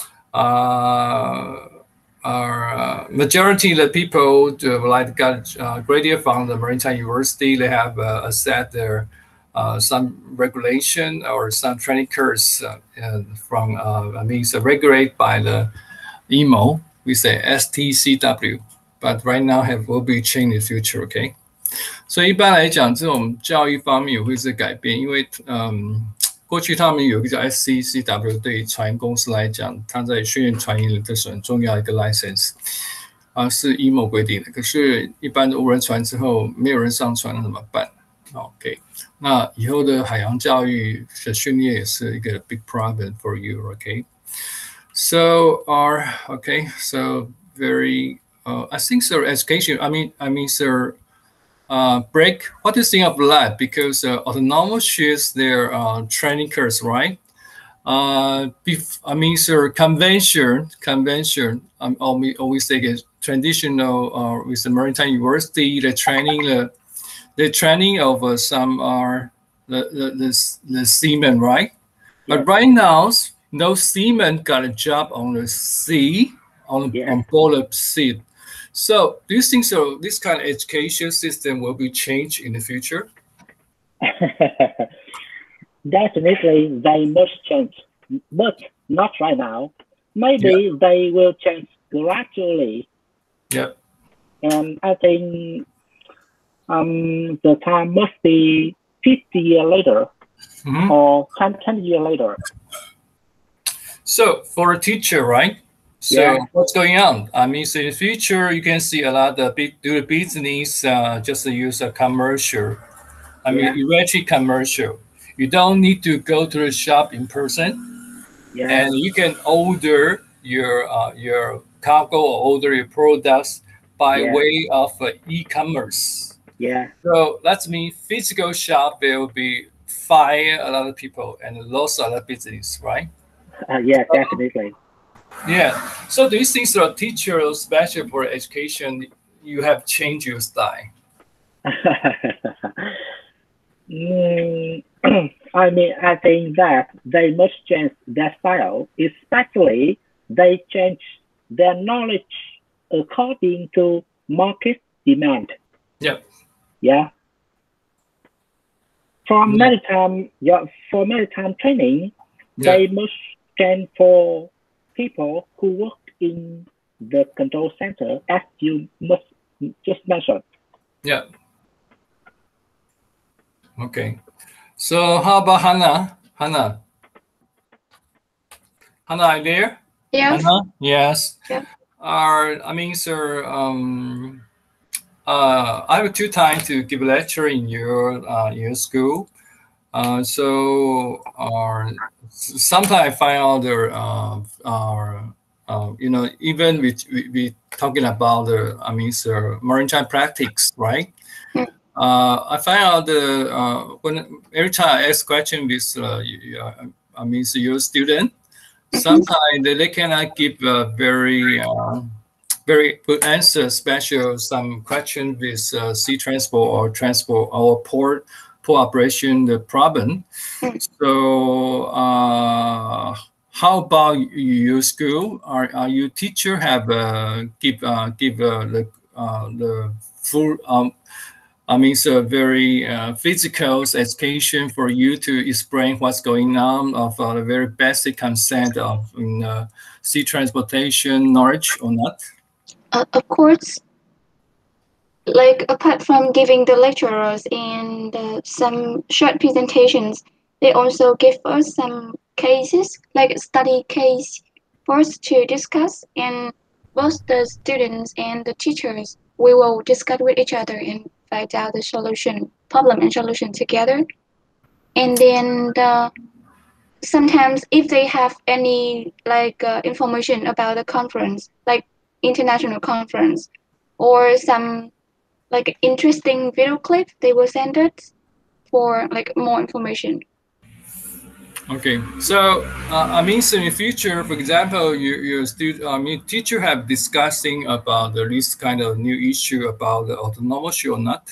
Uh, our uh, majority of the people do, like got uh, graduate from the Maritime University, they have uh, set their uh, some regulation or some training course uh, from uh, I mean, so regulated by the E M O. We say S T C W, but right now have will be changed in the future. Okay. 所以一般来讲，这种教育方面也会是改变，因为嗯。 过去他们有一个叫 S C C W， 对于船公司来讲，它在训练船员这是很重要的一个 license， 啊，是 E M O 规定的。可是，一般的无人船之后没有人上船，那怎么办 ？OK， 那以后的海洋教育的训练也是一个 big problem for you。OK，so our OK so very uh, I think so education. I mean I mean sir. Uh, break. What do you think of that? Because uh, autonomous ships, their uh, training course, right? Uh, I mean, sir, convention, convention. I'm always always say it, traditional uh, with the Maritime University, the training, the the training of uh, some are the, the the the seamen, right? Yeah. But right now, no seamen got a job on the sea, on yeah. on board the sea. So, do you think so? This kind of education system will be changed in the future? Definitely, they must change, but not right now. Maybe yeah. they will change gradually. Yeah. And I think um, the time must be fifty years later mm-hmm. or ten years later. So, for a teacher, right? So yeah. what's going on? I mean, so in the future, you can see a lot of big do the business uh, just to use a commercial. I mean, yeah. electric commercial. You don't need to go to the shop in person, yeah. and you can order your uh, your cargo or order your products by yeah. way of uh, e-commerce. Yeah. So that means physical shop will be fire a lot of people and lost a lot of business, right? Uh, yeah, definitely. Yeah. So do you think that so teacher, especially for education, you have changed your style? mm, I mean, I think that they must change their style, especially they change their knowledge according to market demand. Yeah. Yeah. For yeah. maritime, yeah, for maritime training, yeah. they must train for people who work in the control center, as you must just mentioned. Yeah. Okay. So how about Hannah? Hannah. Hannah, are you there? Yes. Hannah? Yes. Yeah. Uh, I mean, sir, um, uh, I have two times to give a lecture in your uh, your school. Uh, so uh, sometimes I find out there, uh, uh, uh, you know, even we, we, we talking about the, I mean, sir, maritime practice, right? Yeah. Uh, I find out the, uh, when every time I ask question with, uh, uh, I mean, so your student, sometimes they, they cannot give a very, uh, very good answer, especially some question with uh, sea transport or transport or port. Port operation the problem. So uh, how about your school? Are, are you teacher have uh, give uh, give uh, the uh, the full um I mean so very uh, physical education for you to explain what's going on of uh, the very basic concept of in, uh, sea transportation knowledge or not? Uh, of course. Like apart from giving the lecturers and uh, some short presentations, they also give us some cases, like study case for us to discuss, and both the students and the teachers, we will discuss with each other and find out the solution, problem and solution together. And then the, sometimes if they have any like uh, information about the conference, like international conference, or some like interesting video clip, they will send it for like more information. Okay, so uh, I mean, so in the future, for example, you your student, I mean, teacher have discussing about the, this kind of new issue about the autonomous ship or not?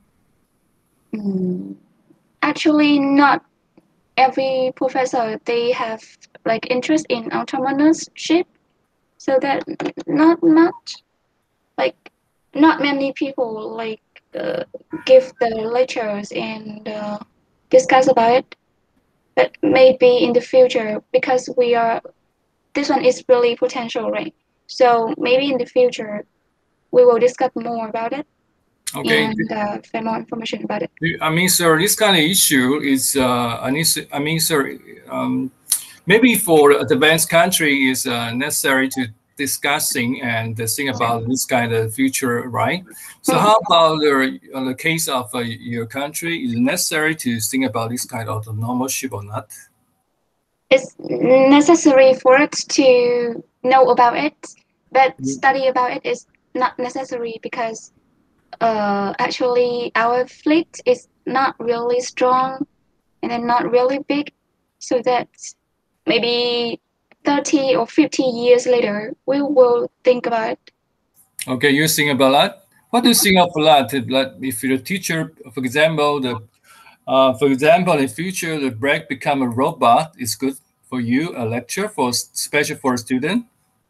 Mm, actually, not every professor they have like interest in autonomous ship, so that not much like. Not many people like uh, give the lectures and uh, discuss about it, but maybe in the future, because we are, this one is really potential, right? So maybe in the future, we will discuss more about it. Okay. and uh, find more information about it. I mean, sir, this kind of issue is, uh, I, need, I mean, sir, um, maybe for advanced country is uh, necessary to discussing and think about this kind of future, right? So how about the, uh, the case of uh, your country? Is it necessary to think about this kind of autonomoship or not? It's necessary for us to know about it, but study about it is not necessary because uh, actually our fleet is not really strong and then not really big, so that maybe thirty or fifty years later we will think about it. Okay, you think about that? What do you think of that? Like if you're a teacher, for example, the uh, for example, in future the break become a robot, is good for you, a lecture for special for a student?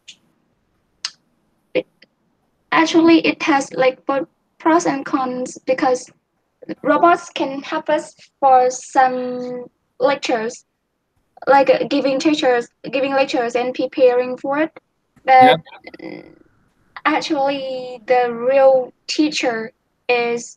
It, actually, it has like both pros and cons because robots can help us for some lectures, like uh, giving teachers, giving lectures and preparing for it. But yeah. Actually, the real teacher is,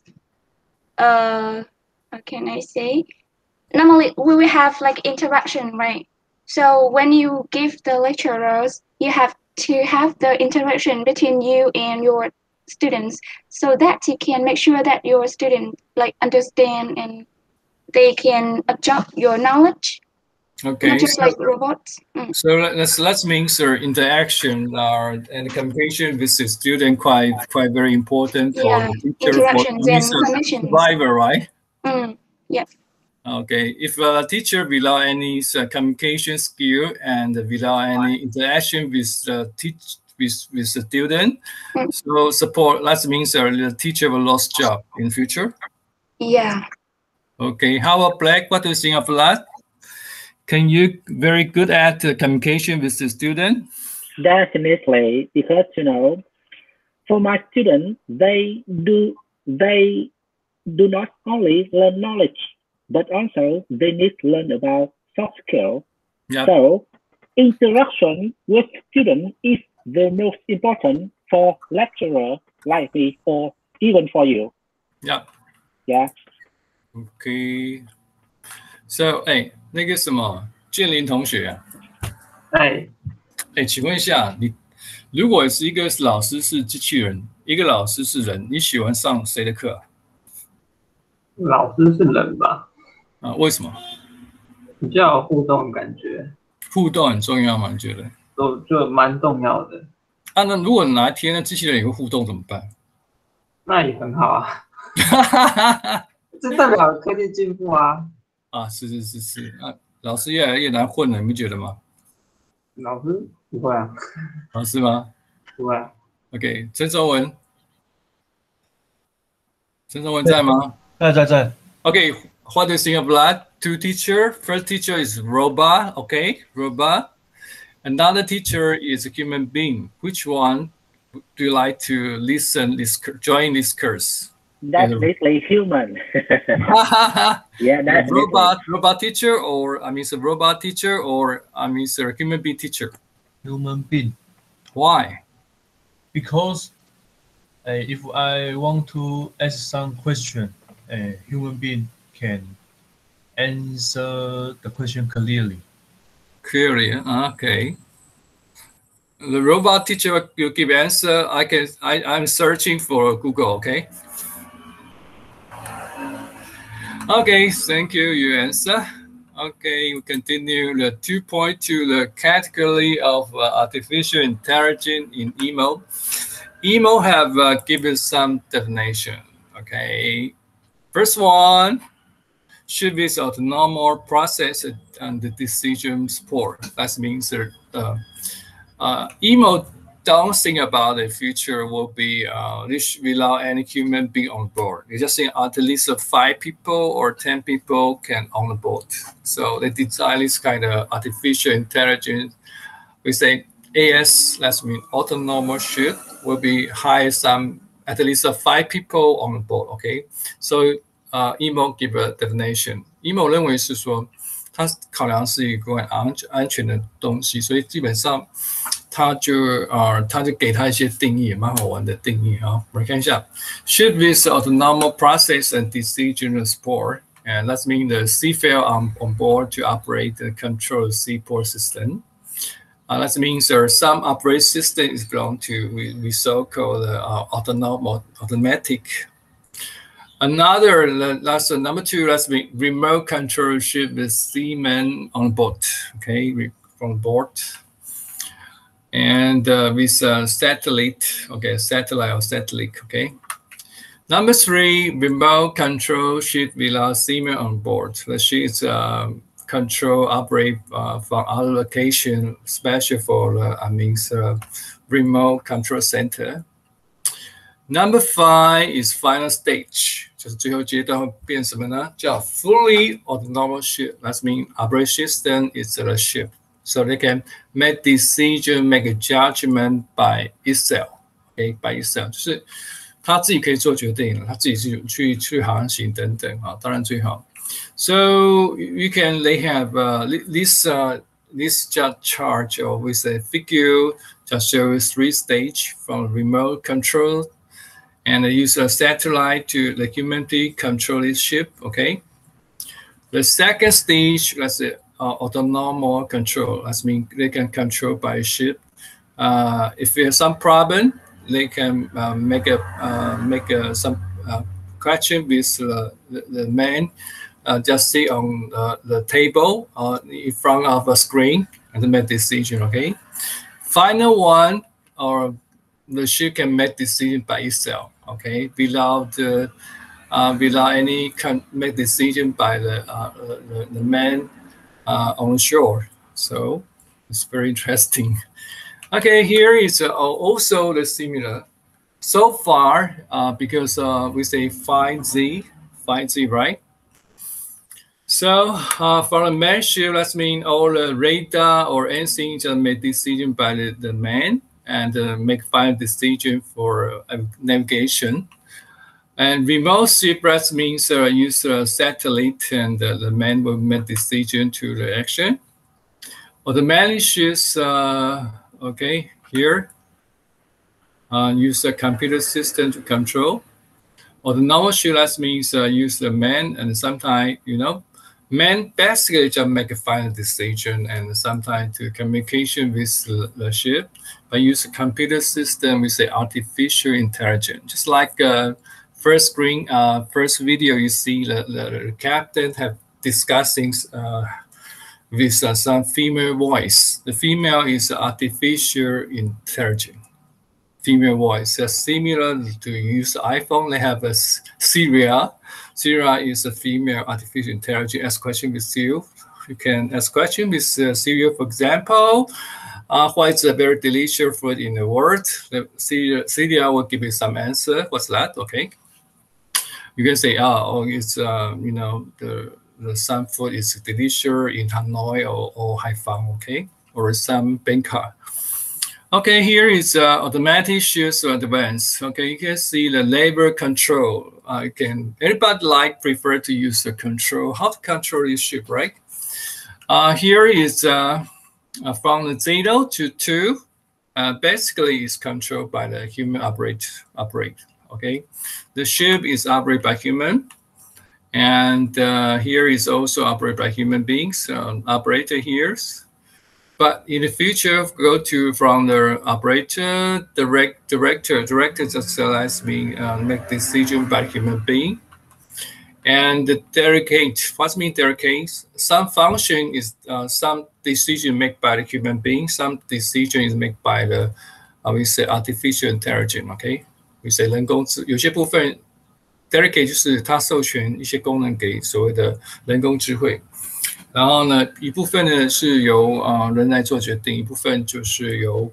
uh, how can I say? Normally, we will have like interaction, right? So when you give the lecturers, you have to have the interaction between you and your students, so that you can make sure that your students like understand and they can absorb your knowledge. Okay. Not just so, like robots. Mm. So let's let's mean sir, interaction uh, and communication with the student quite quite very important for Yeah, the teacher, interactions for and the connections. survivor, right? Mm. Yeah. Okay, if a teacher without any uh, communication skill and without any interaction with the teach with with the student, mm. so support that means uh, the teacher will lose job in future. Yeah. Okay, how about Black? What do you think of that? Can you very good at uh, communication with the student? Definitely, because you know, for my students, they do they do not only learn knowledge, but also they need to learn about soft skills. Yep. So interaction with students is the most important for lecturer like me or even for you. Yeah. Yeah. Okay. So, 哎，那个什么，建林同学啊， 哎， 哎，请问一下，你如果是一个老师是机器人，一个老师是人，你喜欢上谁的课啊？ 老师是人吧？ 啊，为什么？ 比较有互动的感觉。 互动很重要吗？你觉得？ 就就蛮重要的。 啊，那如果哪一天呢，机器人也会互动怎么办？ 那也很好啊。这代表科技进步啊！ 啊，是是是是，啊，老师越来越难混了，你不觉得吗？ 老师不会啊。 老师吗？ 不会啊。 OK， 陈周文，陈周文在吗？ 在在在。 Okay, what do you think of that? Two teacher. First teacher is robot. Okay, robot. Another teacher is a human being. Which one do you like to listen? This join this course. Definitely human. Yeah, that's robot. Robot teacher, or I mean, a robot teacher, or I mean, a human being teacher. Human being. Why? Because uh, if I want to ask some question, a human being can answer the question clearly. Clearly, okay. The robot teacher will give answer. I can. I I'm searching for Google. Okay. Okay, thank you. You answer. Okay, we continue the two point two, the category of uh, artificial intelligence in E M O. E M O have uh, given some definition. Okay, first one should be autonomous process and the decision support. That means that uh, uh, E M O don't think about the future will be uh, without any human being on board. They just think at least five people or ten people can on the board. So they design this kind of artificial intelligence. We say A S, that means autonomous ship, will be hire some at least five people on the board. Okay, so uh, E M O give a definition. E M O 认为是说，它考量是一个安安全的东西，所以基本上。 它就啊、呃，它就给它一些定义，蛮好玩的定义啊。我们看一下 ，ship with autonomous process and decision support, and that means the seafarer on on board to operate the control seaport system. Uh, that means there are some operating system is belong to we, we so called uh, autonomous automatic. Another that's uh, number two. That's be remote control ship with seamen on board. Okay, from board. And uh, with uh, satellite, okay, satellite or satellite, okay. Number three, remote control ship without seamen on board. The ship is uh, control operate uh, from other location, special for uh, I mean uh, remote control center. Number five is final stage， 就是最后阶段会变什么呢？叫 fully autonomous ship. That means operation system is the ship. So they can make decision, make a judgment by itself, okay, by itself， 就是他自己可以做决定了，他自己去去去航行等等啊，当然最好。So you can they have uh, this uh, this just chart or with a figure just shows three stage from remote control, and they use a satellite to the humanity control this ship, okay. The second stage, let's say. Uh, autonomous control. That means they can control by ship. Uh, if there's some problem, they can uh, make a uh, make a, some uh, question with uh, the, the man. Uh, just sit on uh, the table or in front of a screen and make decision. Okay. Final one, or the ship can make decision by itself. Okay, without uh, uh, without any can make decision by the uh, the, the man. Uh, on shore, so it's very interesting. Okay, here is uh, also the similar. So far, uh, because uh, we say five Z, five Z, right? So uh, for a man ship, that means all the radar or anything just make decision by the, the man and uh, make final decision for uh, navigation. And remote ship means uh, use a satellite and uh, the man will make decision to the action. Automatic ships, uh, okay, here, uh, use a computer system to control. Autonomous ship means uh, use the man and sometimes, you know, man basically just make a final decision and sometimes to communication with the, the ship. But use a computer system with say artificial intelligence, just like uh, first screen, uh, first video, you see the, the, the captain have discussing uh, with uh, some female voice. The female is artificial intelligence. Female voice, uh, similar to use iPhone. They have a Siri. Siri is a female artificial intelligence. Ask question with you. You can ask question with uh, Siri, for example. Uh, what is the very delicious food in the world? The Siri, Siri will give you some answer. What's that? Okay. You can say, oh, it's, uh, you know, the, the some food is delicious in Hanoi or, or Haiphong, okay? Or some Bangkok. Okay, here is uh, automatic ships advance. Okay, you can see the labor control. Uh, you can, everybody like prefer to use the control, how to control this ship, right? Uh, here is uh, uh, from the zero to two. Uh, basically, it's controlled by the human operate, operate. Okay, the ship is operated by human, and uh, here is also operated by human beings. Um, operator here, but in the future, go to from the operator, direct director. Director just allows me uh, make decision by human being, and the delegate. What means delegate? Some function is uh, some decision made by the human being. Some decision is made by the uh, we say artificial intelligence. Okay. we say 人工智，有些部分 delegate 就是它授权一些功能给所谓的人工智慧，然后呢，一部分呢是由啊、呃、人来做决定，一部分就是由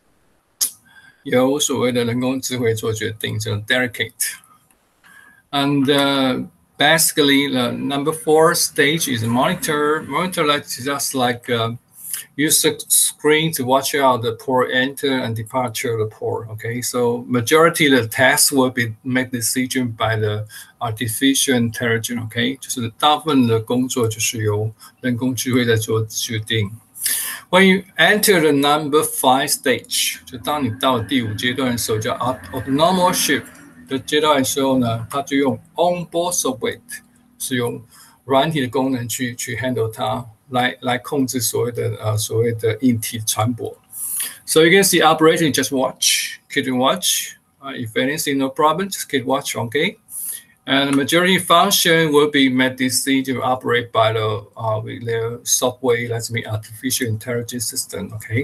由所谓的人工智慧做决定，这种 delegate。And uh, basically, the number four stage is monitor. Monitor like just like uh, use the screen to watch out the port enter and departure of the port. Okay, so majority of the tasks will be make decision by the artificial intelligence. Okay, 就是大部分的工作就是由人工智慧在做决定。 When you enter the number five stage， 就当你到了第五阶段的时候，叫 autonomous ship 的阶段的时候呢，它就用 onboard software， 是用软体的功能去去 handle 它，来来控制所谓的呃所谓的硬体船舶。So you can see operating, just watch, keep watch. Uh, if anything, no problem, just keep watch, okay? And the majority function will be made decision to operate by the uh, with the software, let's mean artificial intelligence system, okay?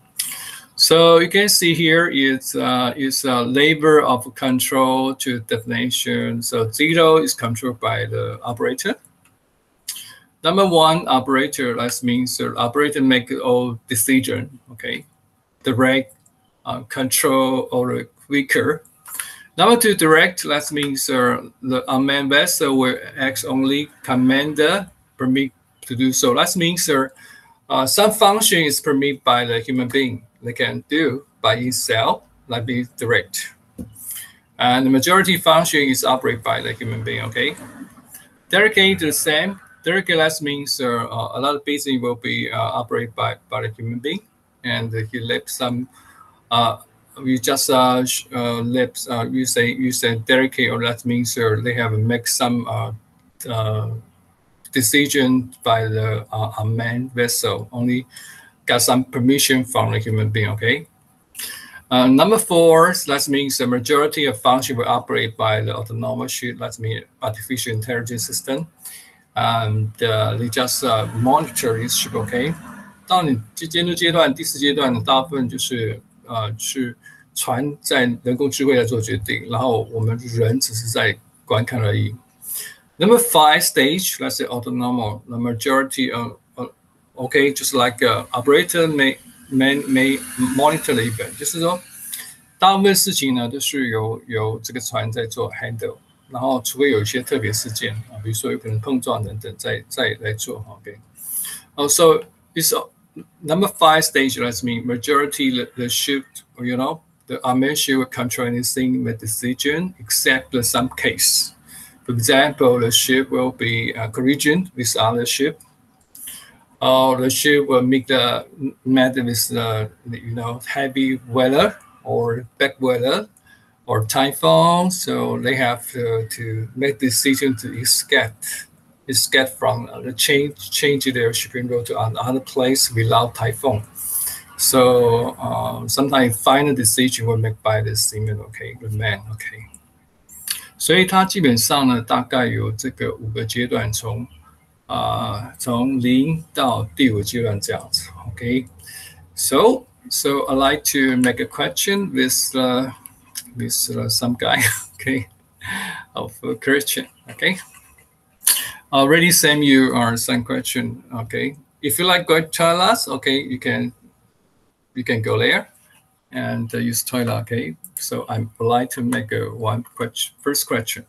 So you can see here is uh, is a labor of control to definition. So zero is controlled by the operator. Number one, operator, that means the operator make all decision, okay? Direct, uh, control, or quicker. Number two, direct, that means uh, the unmanned vessel will act only commander permit to do so. That means uh, uh, some function is permitted by the human being. They can do by itself, like be direct. And the majority function is operated by the human being, okay? Delegate the same. Delegate, that means uh, a lot of business will be uh, operated by, by the human being. And he left some uh, we just uh, uh, let uh, you say you say delegate, or that means uh, they have make some uh, uh, decision by the uh, unmanned vessel. Only got some permission from the human being. Okay. Uh, number four, that means the majority of function will operate by the autonomous ship. That means artificial intelligence system. And uh, they just uh, monitor this ship. Okay. 到你进入阶段，第四阶段的大部分就是呃去船在人工智慧来做决定，然后我们人只是在观看而已。Number five stage, let's say autonomous, the majority of uh, okay, just like uh, operator may may may monitor the event， 就是说大部分事情呢都是由由这个船在做 handle， 然后除非有一些特别事件啊，比如说有可能碰撞等等，再再来做 OK。哦 ，so it's number five stage, that means majority the, the ship, you know, the unmanned ship will control anything, make decision, except in some case. For example, the ship will be uh, collision with other ship, or the ship will make the matter with the, you know, heavy weather or bad weather or typhoon. So they have to, to make decision to escape. escape from uh, the change change their shipping route to another place without typhoon. So uh, sometimes final decision will make by the seaman, okay, the man, okay. 所以它基本上呢，大概有这个五个阶段，从啊从零到第五阶段这样子 ，okay. So so I like to make a question with uh, with uh, some guy, okay, of a Christian, okay. I already sent you uh, some question. Okay, if you like go to toilet, okay, you can you can go there and uh, use toilet. Okay, so I would like to make a one question. First question: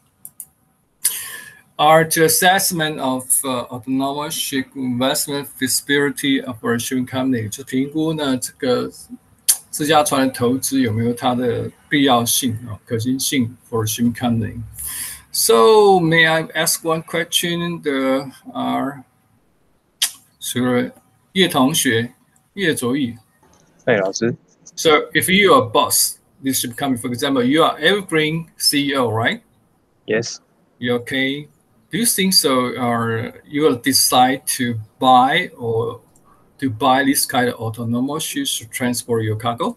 Are the assessment of uh, autonomous ship investment feasibility of a shipping company 就评估呢这个这家船的投资有没有它的必要性啊、可行性 for shipping company。 So may I ask one question? The are 是叶同学，叶卓义。 哎，老师。 So if you are a boss, this should come. For example, you are Evergreen C E O, right? Yes. You okay? Do you think so? Or you will decide to buy or to buy this kind of autonomous ships to transport your cargo?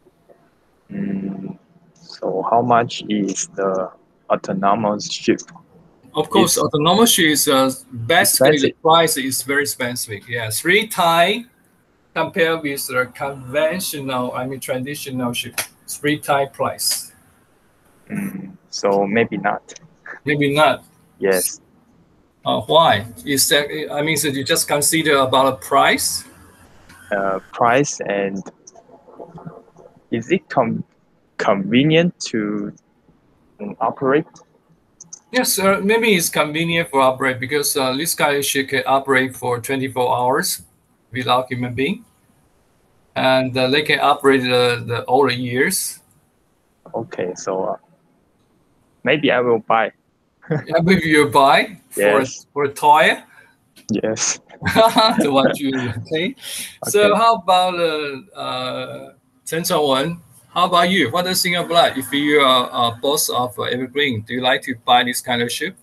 Mm, so how much is the autonomous ship? Of course, it's autonomous ship is uh, basically the price is very expensive. Yeah, three times compared with the conventional, I mean traditional ship, three times price. Mm, so maybe not. Maybe not. Yes. Uh, why? Is that? I mean, so you just consider about a price? Uh, price and is it com convenient to operate? Yes, uh, maybe it's convenient for operate because uh, this kind of ship can operate for twenty-four hours without human being, and uh, they can operate the, the all the years. Okay, so uh, maybe I will buy. Yeah, maybe you buy for yes. a, for a toy. Yes. to what you okay. So how about uh, uh, Chen Chongwen? How about you? What do you think of that? If you are uh, boss of uh, Evergreen, do you like to buy this kind of ship?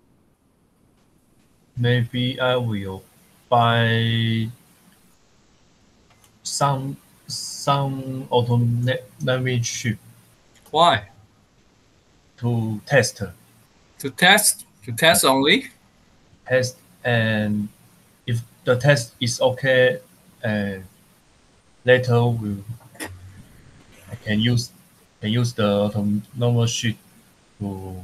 Maybe I will buy some some automatic ship. Why? To test. To test? To test only? Test, and if the test is okay, uh, later we I can use can use the autonomous ship to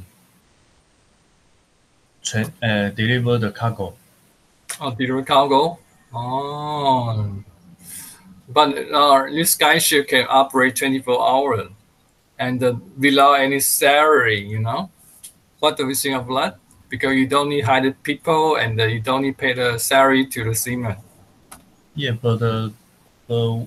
tra- uh, deliver the cargo. Oh, deliver cargo. Oh, but uh, this sky ship can operate twenty-four hours, and uh, without any salary. You know, what do we think of that? Because you don't need hire people, and uh, you don't need pay the salary to the seaman. Yeah, but the the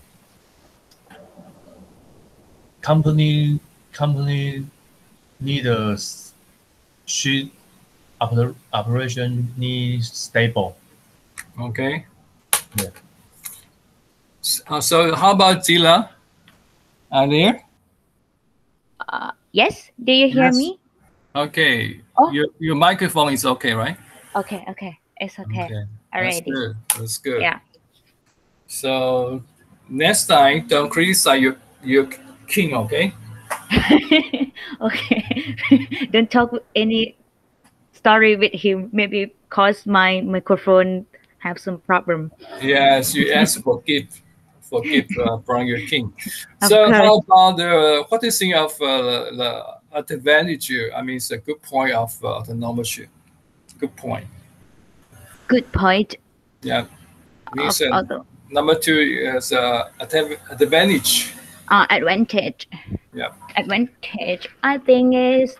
company company need a ship oper- operation needs stable. Okay. Yeah. Uh, so how about Zila? Are there? Uh, yes. Do you hear Yes. me? Okay. Oh. Your your microphone is okay, right? Okay. Okay. It's okay. Okay. That's Already. good. That's good. Yeah. So next time, don't criticize your your king, okay? Okay. Don't talk any story with him. Maybe cause my microphone have some problem. Yes, you ask for gift, for gift uh, from your king. Of So course. how about the what do you think of uh, the, the advantage? I mean, it's a good point of uh, autonomous ship. Good point. Good point. Yeah. Means, Of uh, auto- number two is uh, adv- advantage. Uh, advantage. Yeah. Advantage. I think is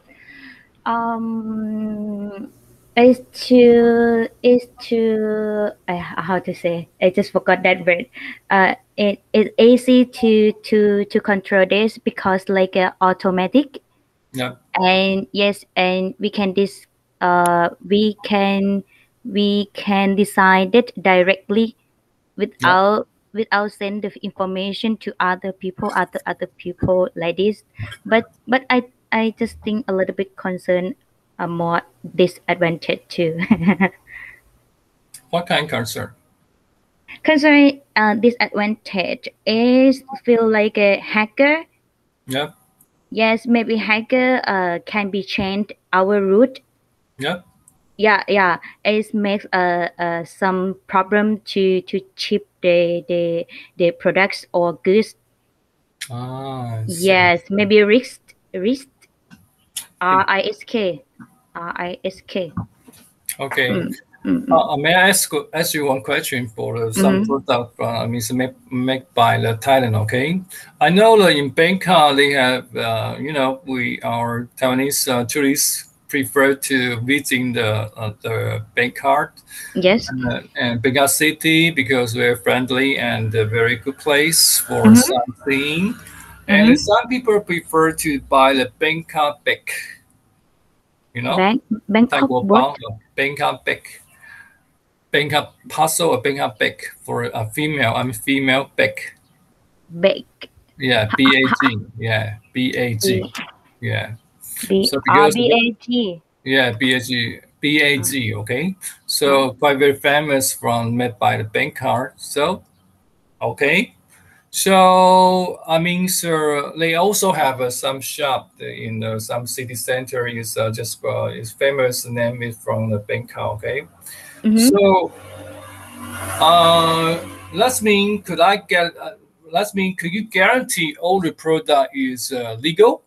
um is to is to uh, how to say. I just forgot that word. Uh, it is easy to to to control this because like uh, automatic. Yeah. And yes, and we can this uh we can we can decide it directly without without send the information to other people other other people like this. But but I I just think a little bit concerned uh, more disadvantage too. What kind of concern? Concerning uh, disadvantage is feel like a hacker. Yeah. Yes, maybe hacker uh, can be changed our route. Yeah. Yeah, yeah. It makes uh, uh some problem to to ship the the the products or goods. Ah. I see. Yes, maybe risk risk. R I S K, R I S K. Okay. Mm, mm, mm. Uh, may I ask ask you one question for uh, some Mhm. product uh, I mean, it's made, made by the Thailand, okay? I know that in Bangkok they have, uh, you know, we our Taiwanese uh, tourists prefer to visit the uh, the Bangkok Yes. uh, and Bangkok city because we're friendly and a very good place for Mhm. sightseeing. And Mhm. some people prefer to buy the Bangkok bag. You know, Bank Bangkok Thai what? bao, Bangkok bag. Bangkok parcel or Bangkok bag for a female. I'm female bag. Bag. Yeah, B A G. Yeah, B A G. Yeah. B So R because B A G. yeah, B A G, B A G. Okay. So quite very famous from made by the Bangkok. So okay. So I mean, sir, they also have uh, some shop in uh, some city center. Is uh, just uh, is famous name is from the Bangkok. Okay. Mhm. So, uh, let's mean, could I get? Uh, let's mean, could you guarantee all the product is uh, legal?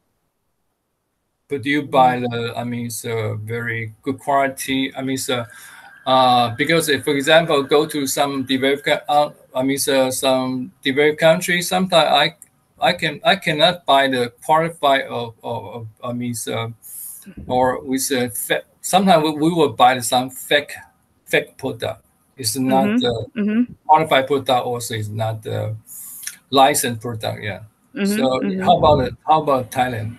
Could you buy the? I mean, it's a very good quality. I mean, it's a, uh, because if, for example, go to some developed, uh, I mean, uh, some developed country, sometimes I, I can, I cannot buy the qualified of, of, of I mean, uh, or with a fa- sometimes we, we will buy some fake fake product. It's not Mhm. uh, Mhm. qualified product. Also, it's not uh, licensed product. Yeah. Mhm. So Mhm. how about it? How about Thailand?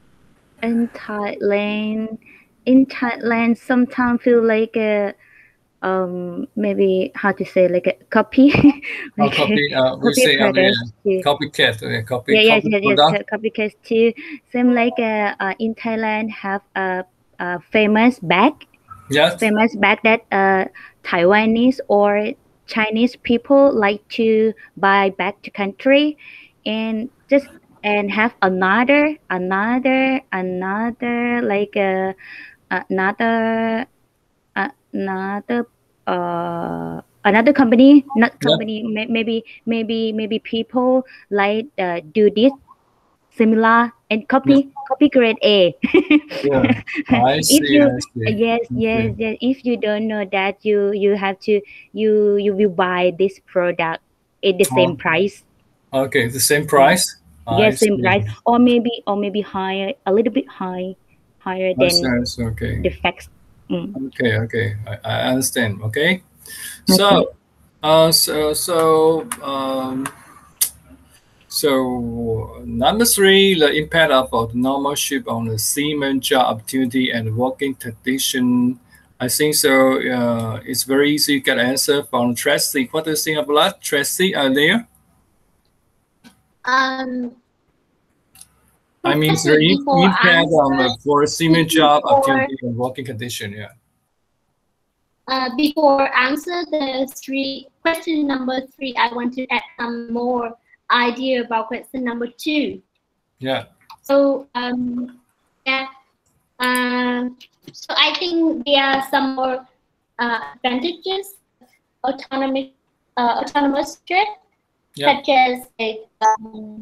In Thailand, in Thailand, sometimes feel like uh, um maybe how to say like a copy. Oh, like copy. Uh, we copy say uh, yeah, products too. copycat. Uh, copy. Yeah, yes, copy yes, yes. product. co- Copycat too. Same like uh, uh, in Thailand have a, a famous bag. Yes. Famous bag that uh, Taiwanese or Chinese people like to buy back to country, and just and have another another another like uh, another another uh another company not Yep. company may, maybe maybe maybe people like uh, do this similar and copy copy grade A. Yeah. I if see. you I see. yes yes Okay. yes if you don't know that, you you have to you you will buy this product at the same Oh, price. okay. The same price. I Yes, same see. price, or maybe or maybe higher, a little bit high higher I see. than I see. Okay. the facts. Mm. Okay. Okay. I, I understand. Okay. Okay. So, uh, so so um. So number three, the impact of autonomousship on the seaman job opportunity and working condition. I think so. Uh, it's very easy to get answer from Tracy. What do you think about that, Tracy? Are there? Um, I mean, the Professor, im- before impact on the answer, for seaman job before opportunity and working condition. Yeah. uh, before answer the three question number three, I want to add some more idea about question number two. Yeah. So um, yeah, uh, so I think there are some more uh, advantages autonomous uh, autonomous trip, Yeah. such as like, um,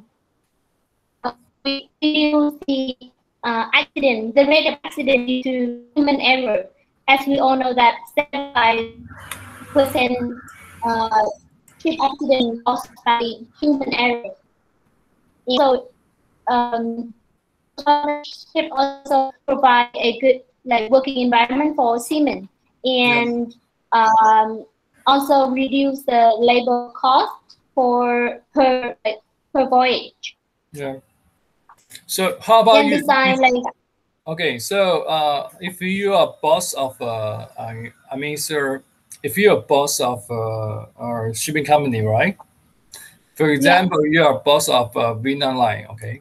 we reduce the uh, accident, the rate of accident due to human error. As we all know that seventy-five percent uh, ship accident caused by human error. So um, ship also provide a good like working environment for seamen, and um, also reduce the labor cost for per like, per voyage. Yeah. So how about Then you? design like Okay, so uh, if you are boss of, uh, I, I mean, sir, if you're a boss of uh, our shipping company, right? For example, you are boss of uh, Vietnam Line, okay?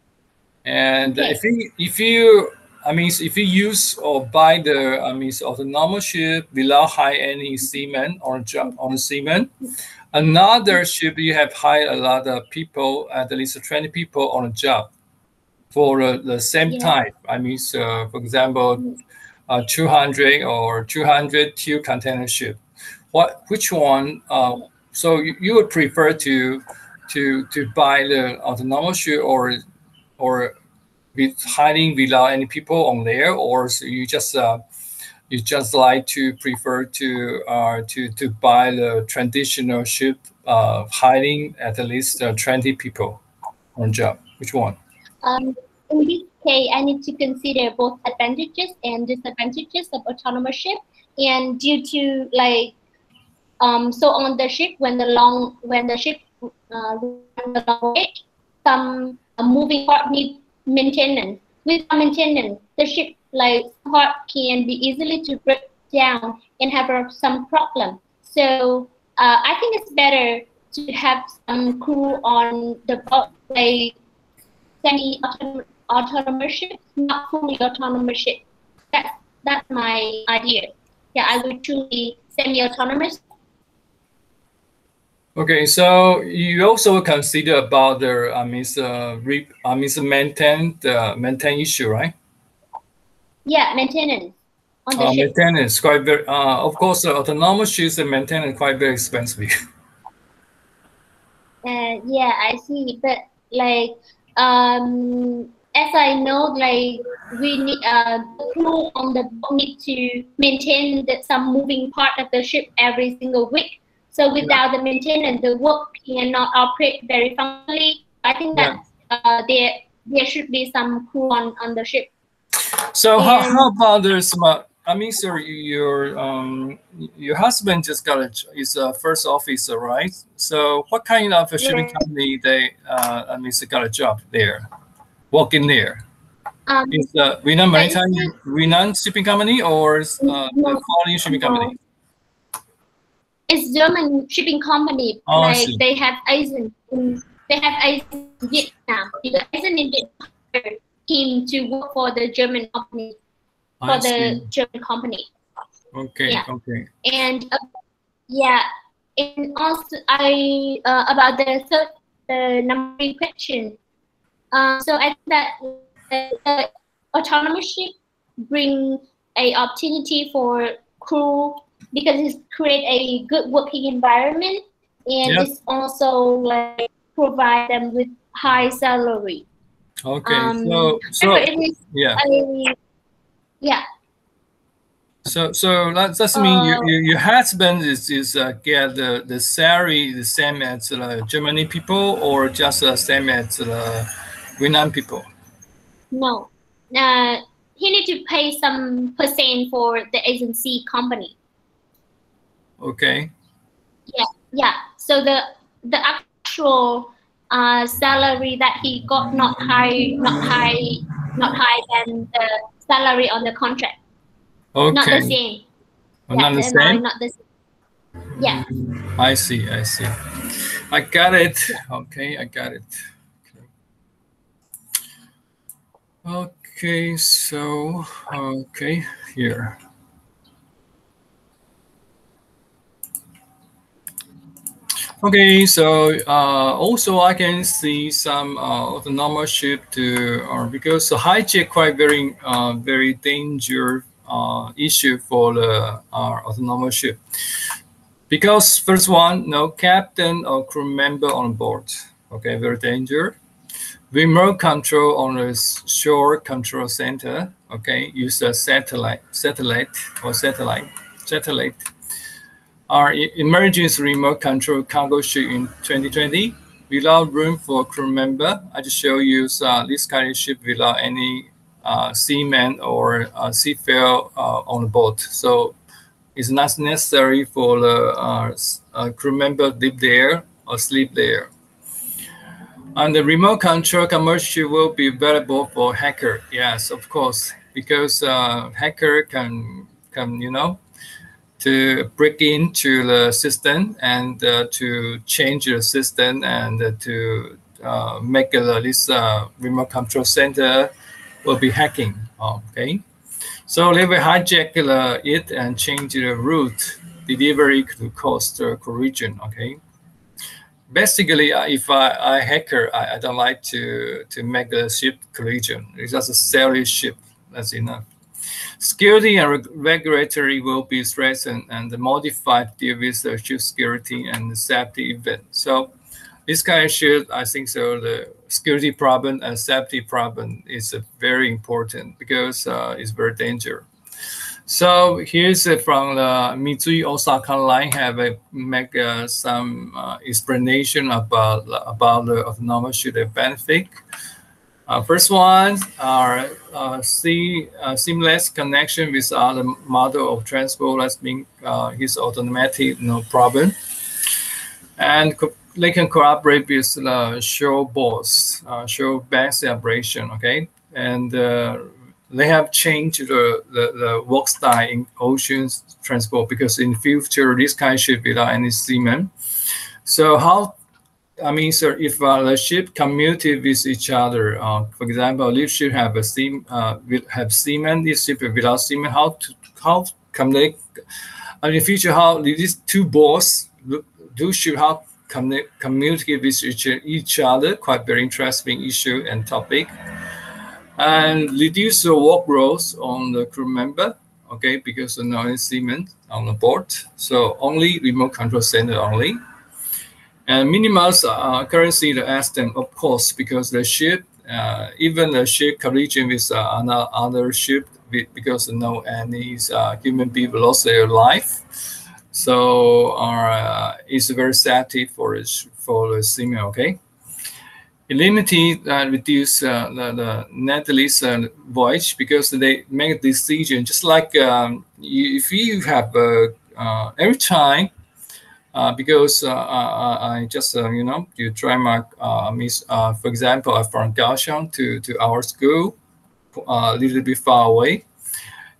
And Okay. if you, if you, I mean, if you use or buy the, I mean, autonomous ship without hire any seaman or job on seaman, another ship you have hired a lot of people, at least twenty people on a job for uh, the same Yeah. type. I mean, so for example, uh, two hundred or two hundred two container ship. What, which one? Uh, so you, you would prefer to to to buy the autonomous ship or or with hiding without any people on there, or so you just uh, you just like to prefer to uh, to to buy the traditional ship uh, hiding at least uh, twenty people on job? Which one? Um, in this case, I need to consider both advantages and disadvantages of autonomous ship. And due to like, um, so on the ship, when the long, when the ship uh, run the long wait, some uh, moving part need maintenance. Without maintenance, the ship like part can be easily to break down and have uh, some problem. So uh, I think it's better to have some crew on the boat, like semi-autonomous ship, not fully autonomous ship. That's that's my idea. Yeah, I would choose semi-autonomous. Okay, so you also consider about the I mean, uh, re, I mean, maintain the maintain issue, right? Yeah, maintenance on the Uh, ship. maintenance quite very. Uh, of course, uh, autonomous ships and maintenance quite very expensive. Uh, yeah, I see. But like, um, as I know, like we need uh, the crew on the boat need to maintain the, some moving part of the ship every single week. So without the maintenance, the work cannot operate very functionally. I think that uh, there there should be some crew on, on the ship. So how, And- how about this? uh, I mean, sir, your um your husband just got a is a first officer, right? So what kind of a shipping Yeah. company they uh I mean, got a job there, working there? Um, Is the Vietnam but Maritime Vietnam shipping company or uh, the No, foreign shipping no. company? it's German shipping company. Oh, I like see. they have agents in they have agents in Vietnam. The agent in Vietnam hired him to work for the German company for I the see. German company. Okay, Yeah. okay. And uh, yeah, and also I uh, about the third the number three question. Uh, so I think that the autonomous ship bring a opportunity for crew because it create a good working environment, and Yep. it's also like provide them with high salary. Okay, Um, so so however, it is yeah. a, yeah. So so that does mean you, Uh, you, your husband is is uh, get the the salary the same as the Germany people or just the same as the Vietnam people? No, uh, he need to pay some percent for the agency company. Okay. Yeah, yeah. So the the actual uh, salary that he got not high, not high, not high than the salary on the contract. Not the Okay. same. Oh, Yeah, not the the amount same? not the same. Yeah. I see, I see. I got it. Okay, I got it. Okay, okay so, okay, here. Okay, so uh, also I can see some uh, autonomous ship to, uh, because the hijack quite very, uh, very dangerous uh, issue for the uh, autonomous ship. Because first one, no captain or crew member on board. Okay, very dangerous. Remote control on the shore control center. Okay, use a satellite, satellite or satellite, satellite. Our emergency remote control cargo ship in twenty twenty without room for crew member. I just show you uh, this kind of ship without any uh, seaman or uh, seafarer uh, on the boat. So it's not necessary for the uh, uh, crew member live there or sleep there. And the remote control commercial will be available for hacker. Yes, of course, because uh, hacker can can you know to break into the system and uh, to change the system and uh, to uh, make uh, this uh, remote control center will be hacking. Okay, so they will hijack uh, it and change the route delivery to coastal region. Okay. Basically, uh, if I, I hacker, I, I don't like to to make the ship collision. It's just a salary ship. That's enough. Security and reg regulatory will be strengthened and modified to deal with the ship security and safety event. So this kind of ship, I think so. The security problem and safety problem is uh, very important because uh, it's very dangerous. So here's uh, from the Mitsui Osaka line have a make uh, some uh, explanation about about the autonomous ship benefit. Uh, first one are uh, see uh, seamless connection with other model of transport. That's mean uh, his automatic no problem, and they can cooperate with the uh, shore boats, uh, shore banks operation. Okay, and uh, they have changed the, the, the work style in ocean transport because in future, this kind of ship without any seamen. So how, I mean, sir, if uh, the ship commuted with each other, uh, for example, this ship have a seam, uh, will have seamen, this ship without seamen, how to, how come they, uh, in the future, how these two boats, do ship how connect, communicate with each, each other, quite very interesting issue and topic. And reduce the work roles on the crew member, okay, because of no seamen on the board. So only remote control center only. And minimize uh, currency the accident, of course, because the ship, uh, even the ship collision with uh, another, other ship, because no any uh, human being lost their life. So uh, it's very safety for, for the seamen, okay. Limited uh, reduce uh, the, the netless uh, voyage because they make a decision just like um, you, if you have uh, uh, every time uh, because uh, I, I just uh, you know you try my uh, miss uh, for example from Kaohsiung to to our school uh, a little bit far away,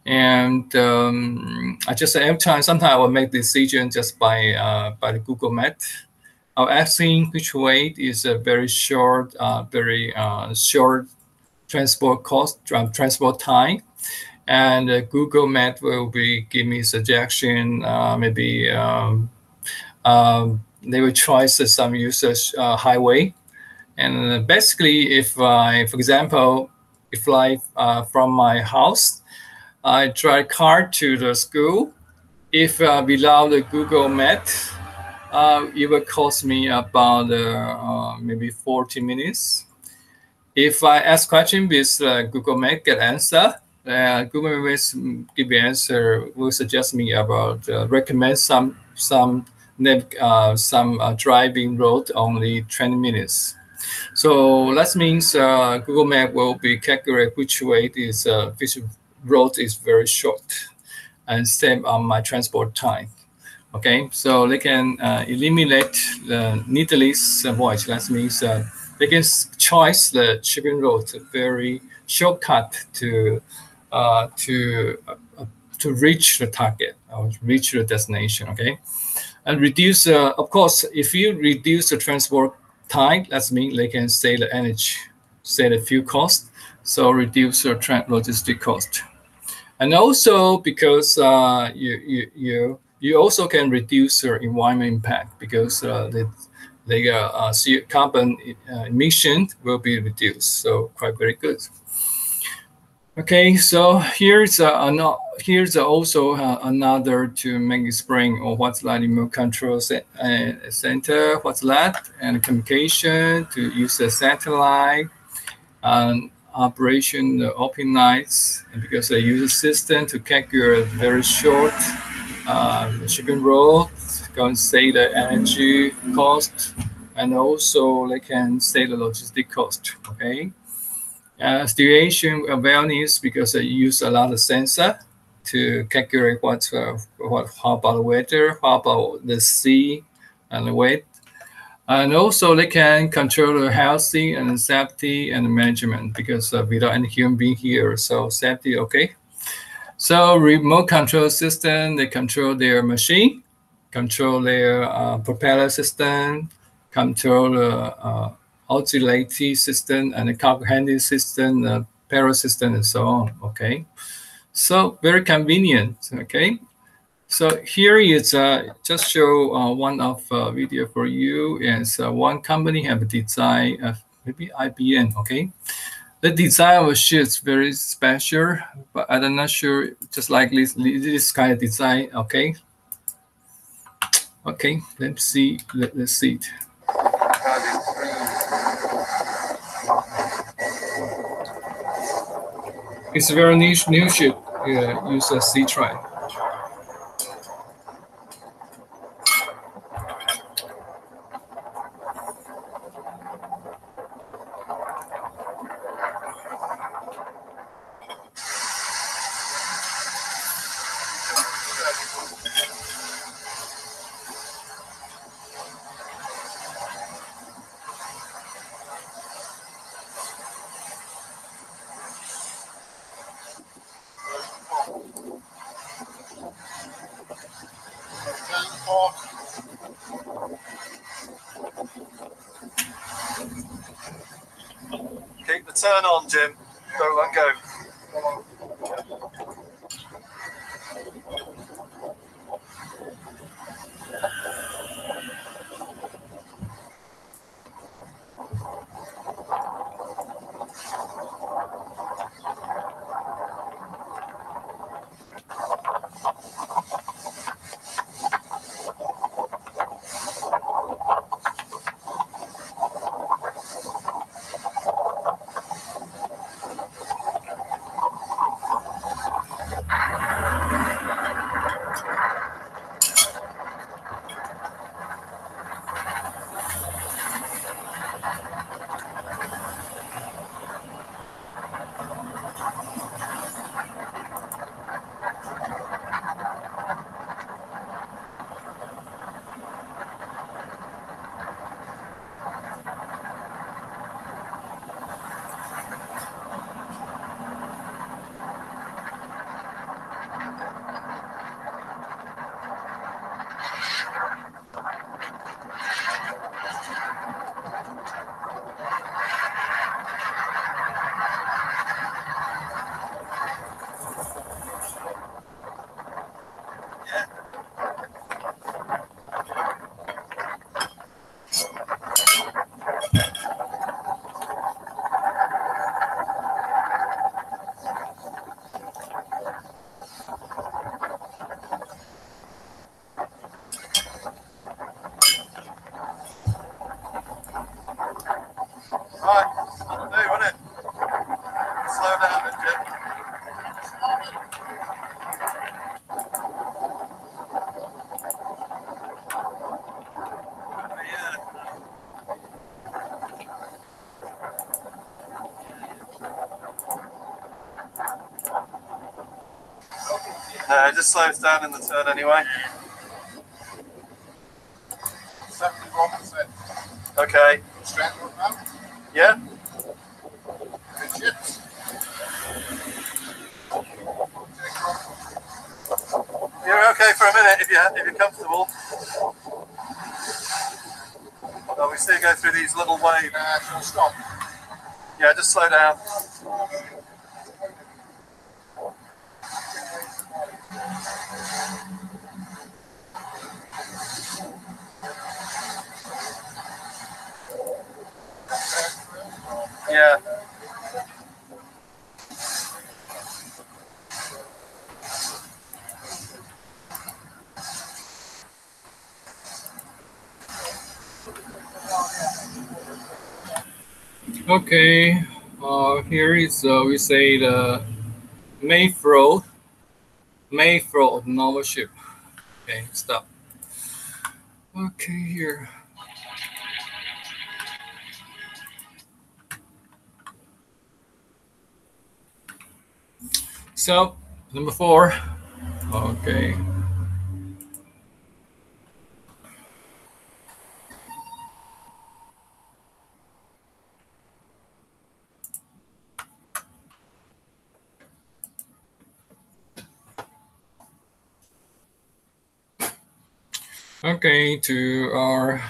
And um, I just every time, sometimes I will make decision just by uh, by the Google Map. I'm asking which way is a very short, uh, very uh, short transport cost, transport time, and uh, Google Map will be give me suggestion. Uh, maybe um, um, they will choose some users uh, highway, and basically, if I, for example, if I uh, from my house, I drive car to the school. If uh, without the Google Map, uh, it will cost me about uh, uh, maybe forty minutes. If I ask question with uh, Google Map, get answer. Uh, Google Map will give me answer. Will suggest me about uh, recommend some some uh, some uh, driving road only twenty minutes. So that means uh, Google Map will be calculate which way is uh, which road is very short, and save on my transport time. Okay, so they can uh, eliminate the needless voyage. That means uh, they can choose the shipping road, very shortcut to uh, to uh, to reach the target or reach the destination. Okay, and reduce. Uh, of course, if you reduce the transport time, that means they can save the energy, save the fuel cost, so reduce the logistic cost. And also because uh, you, you you you also can reduce your environment impact because uh, the the uh, uh, carbon uh, emission will be reduced. So quite very good. Okay, so here's uh, another here's also uh, another to make explain or what's that remote control uh, center, what's that, and communication to use the satellite. Um, operation the open nights, and because they use a system to calculate very short uh, shipping road, can save the energy cost, and also they can save the logistic cost. Okay, uh, situation awareness because they use a lot of sensor to calculate what uh, what how about the weather, how about the sea and the weight. And also they can control the healthy and safety and management because uh, without any human being here, so safety, okay. So remote control system, they control their machine, control their uh, propeller system, control the uh, auxiliary system and the cargo handling system, the payroll system and so on, okay. So very convenient, okay. So here is uh, just show uh, one of uh, video for you. Is uh, one company have a design, uh, maybe I B M. Okay, the design of a ship is very special, but I'm not sure. Just like this, this kind of design. Okay, okay. Let's see. Let, let's see it. It's a very niche new ship. Uh, use a sea tri. Keep the turn on, Jim. Don't let go. Right, that'll do, won't it? Slow down then, Jim. No, it just slows down in the turn anyway. seventy-one percent. Okay. Straight up now? Yeah. Good chips. You're okay for a minute if you're, if you're comfortable. Well, we still go through these little waves. Uh, shall we stop? Yeah, just slow down. Yeah. Okay, uh, here is uh, we say the main flow, main flow of normal ship. Okay, stop. Okay, here. So number four. Okay. Okay, to our,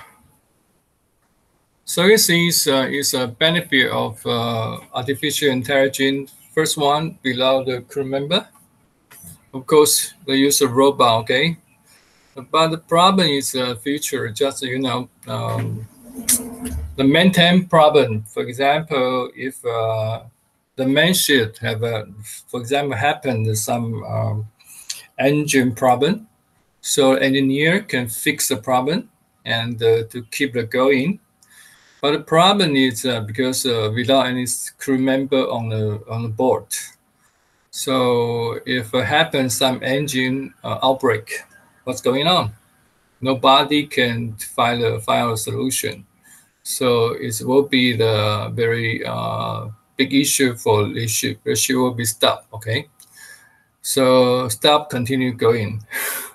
so this is, uh, is a benefit of uh, artificial intelligence. First one, below the crew member. Of course, they use a robot, okay? But the problem is the uh, future, just, you know, um, the maintain problem. For example, if uh, the main ship have, a, for example, happened some um, engine problem, so engineer can fix the problem and uh, to keep it going. But the problem is uh, because uh, without any crew member on the on the board. So if it happens some engine uh, outbreak, what's going on? Nobody can find a find a solution. So it will be the very uh, big issue for the ship. The ship will be stopped. Okay, so stop, continue going.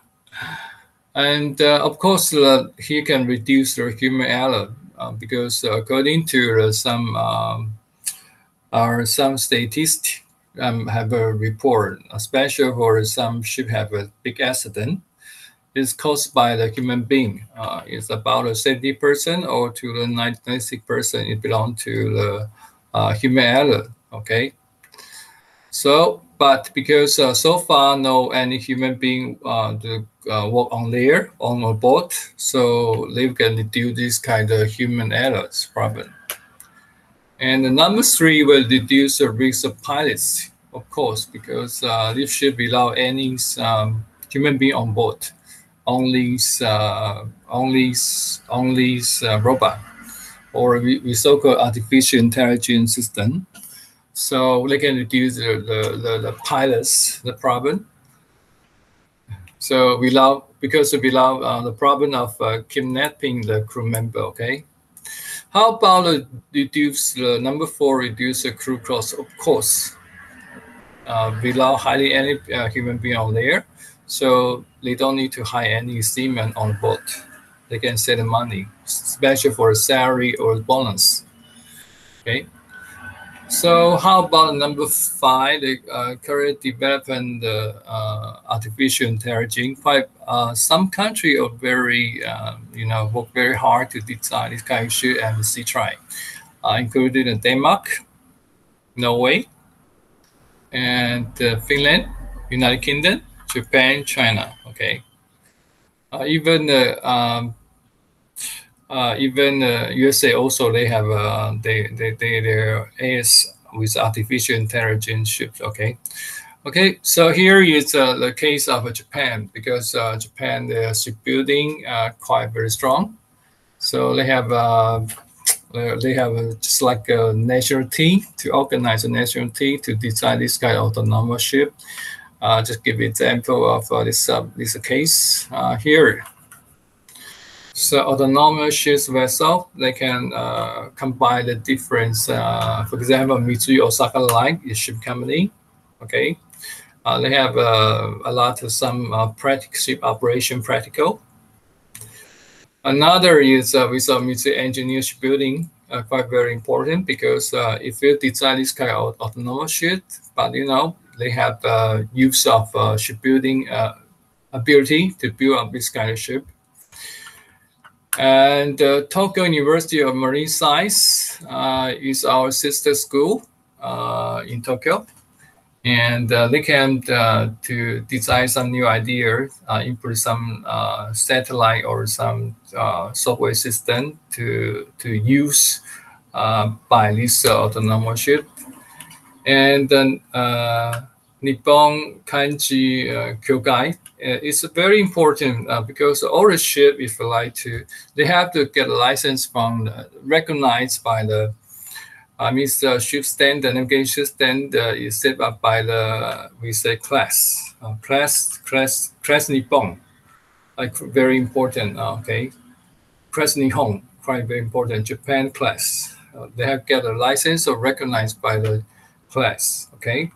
And uh, of course, uh, he can reduce the human error uh, because uh, according to uh, some um, are some statistics um, have a report, especially for some ship have a big accident, is caused by the human being. Uh, it's about a seventy percent or to the ninety-six percent. It belongs to the uh, human error. Okay, so. But because uh, so far no any human being uh, to uh, work on there on a boat, so they can reduce this kind of human errors problem. And the number three will reduce the risk of pilots, of course, because uh, this ship without any um, human being on board, only uh, only only uh, robot, or we, we so-called artificial intelligence system. So they can reduce the, the, the, the pilots, the problem. So without, because without uh, the problem of uh, kidnapping the crew member, okay? How about uh, reduce the number four, reduce the crew cost, of course, uh, without hiring any uh, human being on there. So they don't need to hire any seaman on board. They can save the money, especially for a salary or a bonus, okay? So how about number five, the uh, current development uh, uh, artificial intelligence? Quite uh, some countries are very, uh, you know, work very hard to design this kind of ship and sea try, uh, including Denmark, Norway, and uh, Finland, United Kingdom, Japan, China. Okay, uh, even the um, Uh, even uh, U S A also they have uh, they they they their A S with artificial intelligence ships. Okay, okay. So here is uh, the case of uh, Japan, because uh, Japan their shipbuilding uh, quite very strong. So they have uh, Uh, they have a, just like a national team to organize a national team to design this kind of autonomous ship. Uh, just give an example of uh, this uh, this case uh, here. So autonomous ship vessel, they can uh, combine the difference. Uh, for example, Mitsui Osaka Line is ship company. Okay, uh, they have uh, a lot of some uh, practical ship operation practical. Another is uh, with uh, Mitsui Engineer Shipbuilding, uh, quite very important because uh, if you design this kind of autonomous ship, but you know they have uh, use of uh, shipbuilding uh, ability to build up this kind of ship. And uh, Tokyo University of Marine Science uh, is our sister school uh, in Tokyo. And uh, they came uh, to design some new ideas, uh, input some uh, satellite or some uh, software system to, to use uh, by this uh, autonomous ship. And then uh, Nippon Kanji uh, Kyogai uh, is very important uh, because all the ship, if you like to, they have to get a license from the, recognized by the I mean, the ship standard, navigation standard is set up by the, we say class, uh, class, class, class Nippon, like very important, uh, okay. Class Nihon, quite very important, Japan class. Uh, they have get a license or recognized by the class, okay.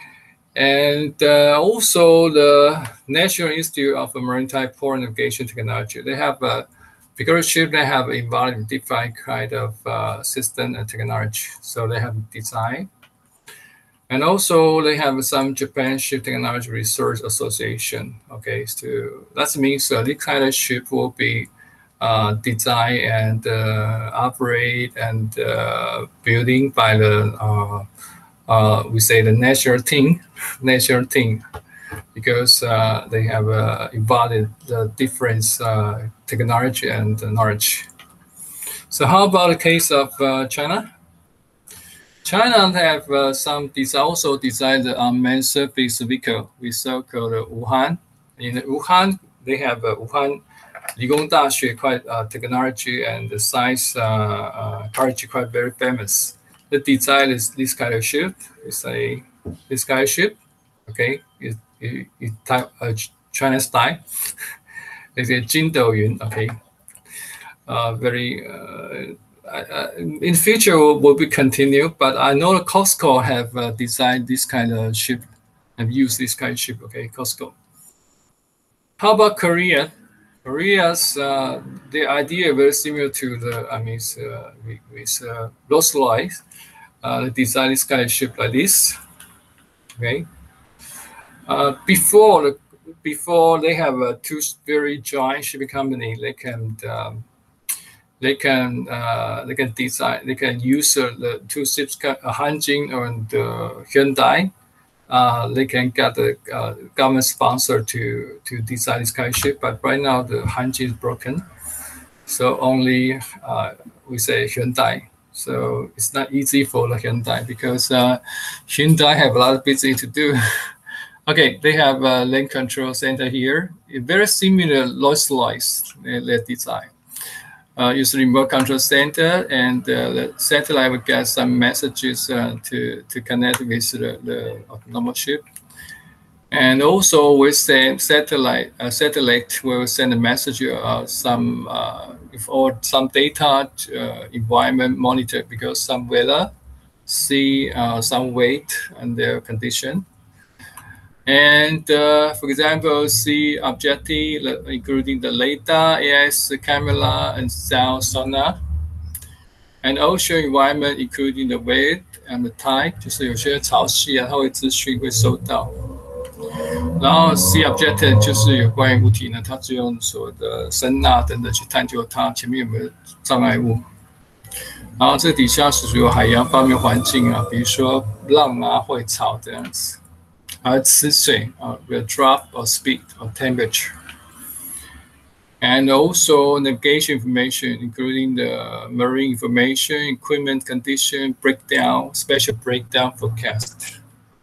And uh, also the National Institute of Maritime Port Navigation Technology, they have a, because ship they have involved in different kind of uh, system and technology. So they have design. And also they have some Japan Ship Technology Research Association. Okay, so that means uh, this kind of ship will be uh, designed and uh, operate and uh, building by the, uh, uh, we say the national team, national team. Because uh, they have uh, embodied the different uh, technology and knowledge. So how about the case of uh, China? China have uh, some design, also designed the unmanned surface vehicle, we so-called uh, Wuhan. In Wuhan, they have uh, Wuhan Ligong Daxue, quite uh, technology and the science uh, uh, college quite very famous. The design is this kind of ship. It's a this kind of ship. Okay. It, It, it type uh, China style. It's a Jingdou Yun, okay. Uh, very uh, uh, in future will, will be continued, but I know Costco have uh, designed this kind of ship and use this kind of ship, okay, Costco. How about Korea? Korea's uh, the idea very similar to the I mean uh, with, with uh, Rolls-Royce. Uh, they design this kind of ship like this, okay. Uh, before the, before they have uh, two very giant shipping company, they can um, they can uh, they can design they can use uh, the two ships, uh, Hanjin and uh, Hyundai. Uh, they can get the uh, government sponsor to to design this kind of ship, but right now the Hanjin is broken, so only uh, we say Hyundai. So it's not easy for the Hyundai because uh, Hyundai have a lot of business to do. Okay, they have a lane control center here. It's very similar Rolls-Royce their design. Uh, use remote control center, and uh, the satellite will get some messages uh, to to connect with the, the autonomous ship. And also, we send satellite. Uh, satellite will send a message of some uh, if or some data uh, environment monitor because some weather, see uh, some weight and their condition. And uh, for example, see objective, including the radar, A S camera, and sound sonar. And also environment, including the weight and the tide， 就是有些潮汐啊，它会资讯会收到。然后 see objective 就是有关于物体呢，它只用所谓的声呐等等去探究它前面有没有障碍物。然后这底下是属于海洋方面环境啊，比如说浪啊、会潮这样子。而吃水 uh, will drop or speed or temperature. And also navigation information, including the marine information, equipment condition, breakdown, special breakdown forecast.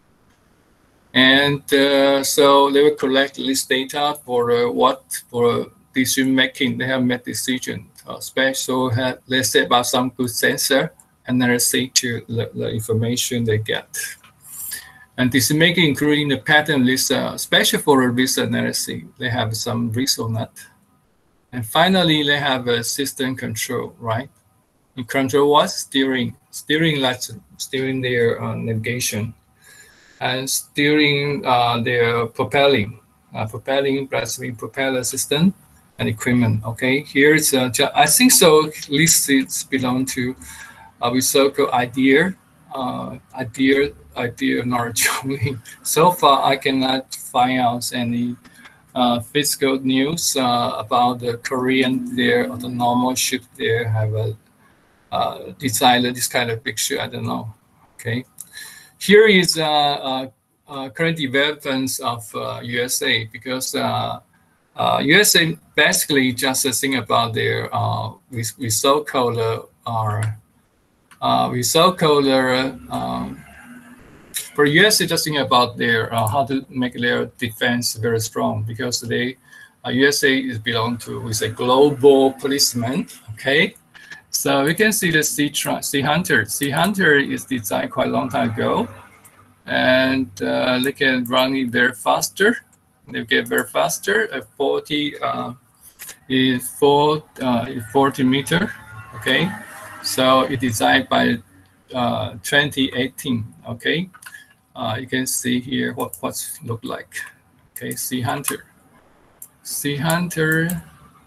And uh, so they will collect this data for uh, what, for decision making. They have made decision uh, special, have, let's say about some good sensor, and then see to the, the information they get. And this making including the pattern list, uh, special for a risk analysis. They have some risk on that. And finally, they have a system control, right? And control what? Steering, steering lights, steering their uh, navigation, and steering uh, their propelling, uh, propelling, basically propeller system and equipment. Okay, here it's uh, I think so. At least it's belong to uh, we so-called idea, uh, idea, idea knowledge only. So far, I cannot find out any uh, physical news uh, about the Korean there or the normal ship there have a uh, decided this kind of picture. I don't know. Okay. Here is uh, uh, uh, current developments of uh, U S A, because uh, uh, U S A basically just a thing about their uh, we, we so-called uh, our uh, we so-called uh, um, for U S A just think about their uh, how to make their defense very strong, because they uh, U S A is belong to with a global policeman. Okay. So we can see the Sea, sea Hunter. Sea Hunter is designed quite a long time ago, and uh, they can run it very faster. They get very faster at forty, uh, is four, uh, forty meter. Okay, so it's designed by uh, twenty eighteen. Okay, uh, you can see here what what's look like. Okay, Sea Hunter. Sea Hunter.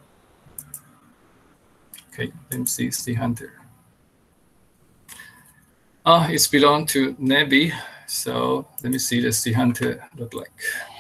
Okay, let me see Sea Hunter. Ah, it's belong to Navy, so let me see the Sea Hunter look like.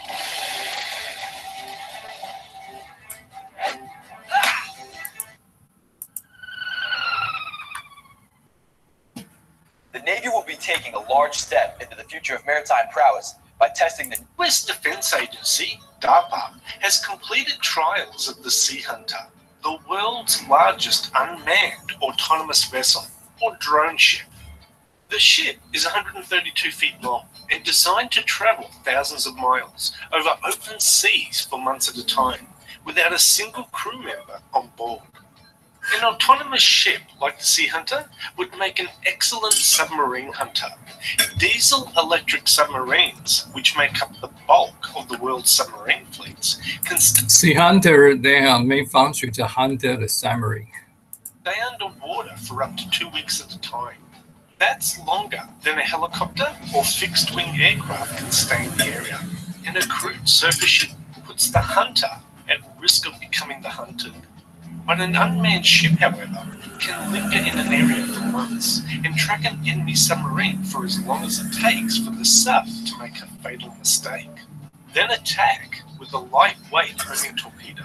The Navy will be taking a large step into the future of maritime prowess by testing the U S Defense Agency, DARPA, has completed trials of the Sea Hunter, the world's largest unmanned autonomous vessel, or drone ship. The ship is one hundred thirty-two feet long and designed to travel thousands of miles over open seas for months at a time without a single crew member on board. An autonomous ship like the Sea Hunter would make an excellent submarine hunter. Diesel-electric submarines, which make up the bulk of the world's submarine fleets, can Sea Hunter, their main function is to hunter the submarine. stay underwater for up to two weeks at a time. That's longer than a helicopter or fixed-wing aircraft can stay in the area. And a crewed surface ship puts the hunter at risk of becoming the hunted. But an unmanned ship, however, can linger in an area for months and track an enemy submarine for as long as it takes for the sub to make a fatal mistake. Then attack with a lightweight homing torpedo.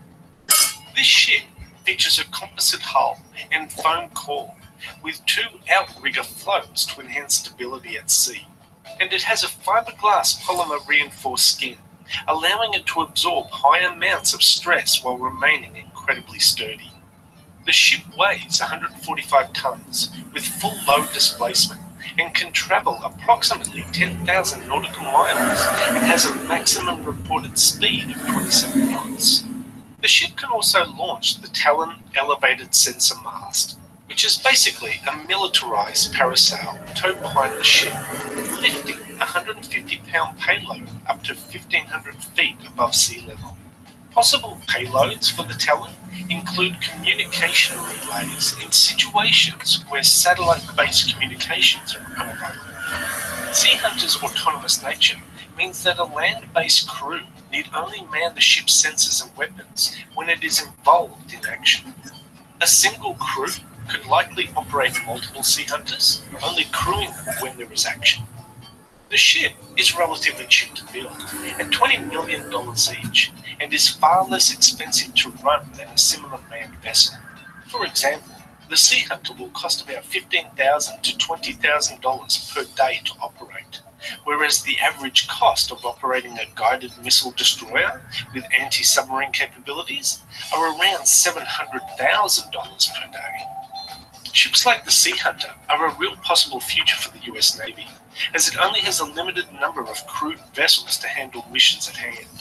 This ship features a composite hull and foam core with two outrigger floats to enhance stability at sea. And it has a fiberglass polymer reinforced skin, allowing it to absorb high amounts of stress while remaining incredibly sturdy. The ship weighs one hundred forty-five tons with full load displacement and can travel approximately ten thousand nautical miles and has a maximum reported speed of twenty-seven knots. The ship can also launch the Talon Elevated Sensor Mast, which is basically a militarized parasail towed behind the ship, lifting a one hundred fifty pound payload up to fifteen hundred feet above sea level. Possible payloads for the Talon include communication relays in situations where satellite-based communications are unavailable. Sea Hunter's autonomous nature means that a land-based crew need only man the ship's sensors and weapons when it is involved in action. A single crew could likely operate multiple Sea Hunters, only crewing them when there is action. The ship is relatively cheap to build, at twenty million dollars each, and is far less expensive to run than a similar manned vessel. For example, the Sea Hunter will cost about fifteen thousand dollars to twenty thousand dollars per day to operate, whereas the average cost of operating a guided missile destroyer with anti-submarine capabilities are around seven hundred thousand dollars per day. Ships like the Sea Hunter are a real possible future for the U S Navy, as it only has a limited number of crewed vessels to handle missions at hand.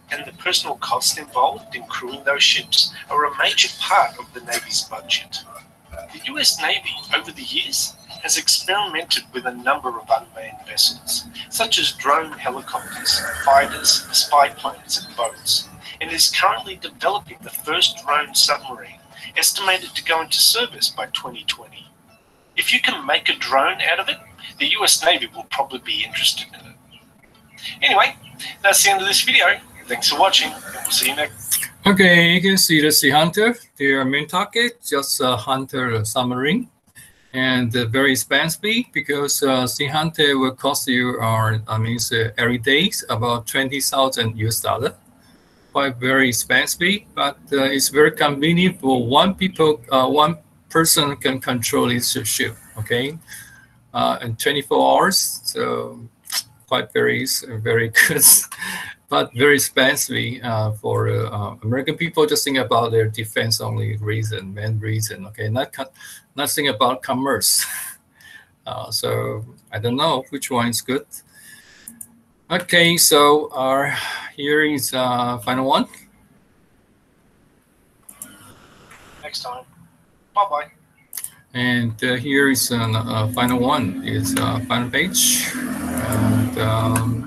and the personal costs involved in crewing those ships are a major part of the Navy's budget. The U S Navy, over the years, has experimented with a number of unmanned vessels, such as drone helicopters, fighters, spy planes, and boats, and is currently developing the first drone submarine, estimated to go into service by twenty twenty. If you can make a drone out of it, the U S Navy will probably be interested in it. Anyway, that's the end of this video. Thanks for watching, and we'll see you next. Okay, you can see the Sea Hunter. Their main target, just a hunter submarine, and uh, very expensive because uh, Sea Hunter will cost you, uh, I mean, uh, every day about twenty thousand U S dollar. Quite very expensive, but uh, it's very convenient for one people, uh, one person can control this ship. Okay, uh, in twenty-four hours, so quite very, very good. But very expensive uh, for uh, American people. Just think about their defense only reason, main reason. Okay, not nothing about commerce. Uh, so I don't know which one is good. Okay, so our here is uh, final one. Next time. Bye bye. And uh, here is a uh, final one. Is uh, final page. And, um,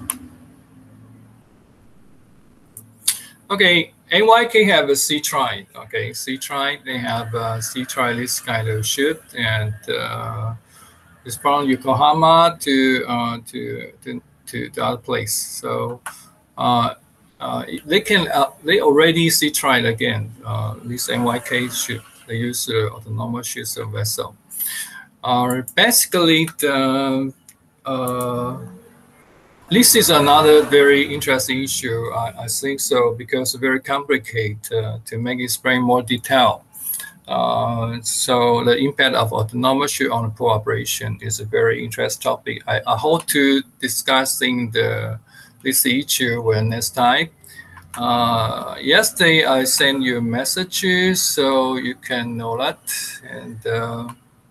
okay, N Y K have a Sea Trident. Okay, Sea Trident, they have a Sea Trident, this kind of ship, and uh, it's from Yokohama to uh, to to to the other place. So uh, uh, they can uh, they already Sea Trident again. Uh, this N Y K ship, they use uh, autonomous ships and vessel. Uh, basically, the uh, this is another very interesting issue, I, I think so, because it's very complicated uh, to make it explain more detail. Uh, so the impact of autonomous ship on port operation is a very interesting topic. I, I hope to discussing the this issue when next time. Uh, yesterday I sent you messages so you can know that. And uh,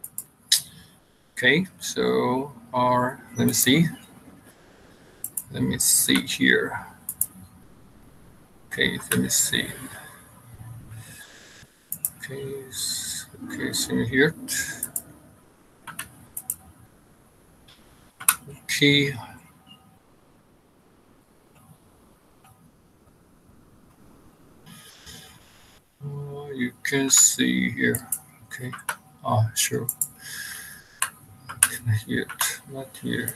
okay, so or let me see. Let me see here. Okay, let me see. Okay, okay, see here. Okay. Uh, you can see here. Okay. Ah, sure. Not here. Not here.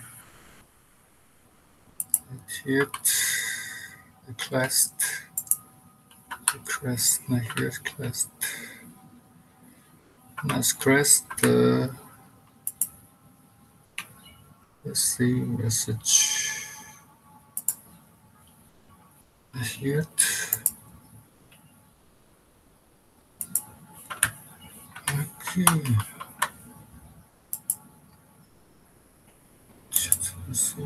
Here, the crest, the crest, not here, crest, nice crest. Uh, let's see, message. Here. Okay. Let's see.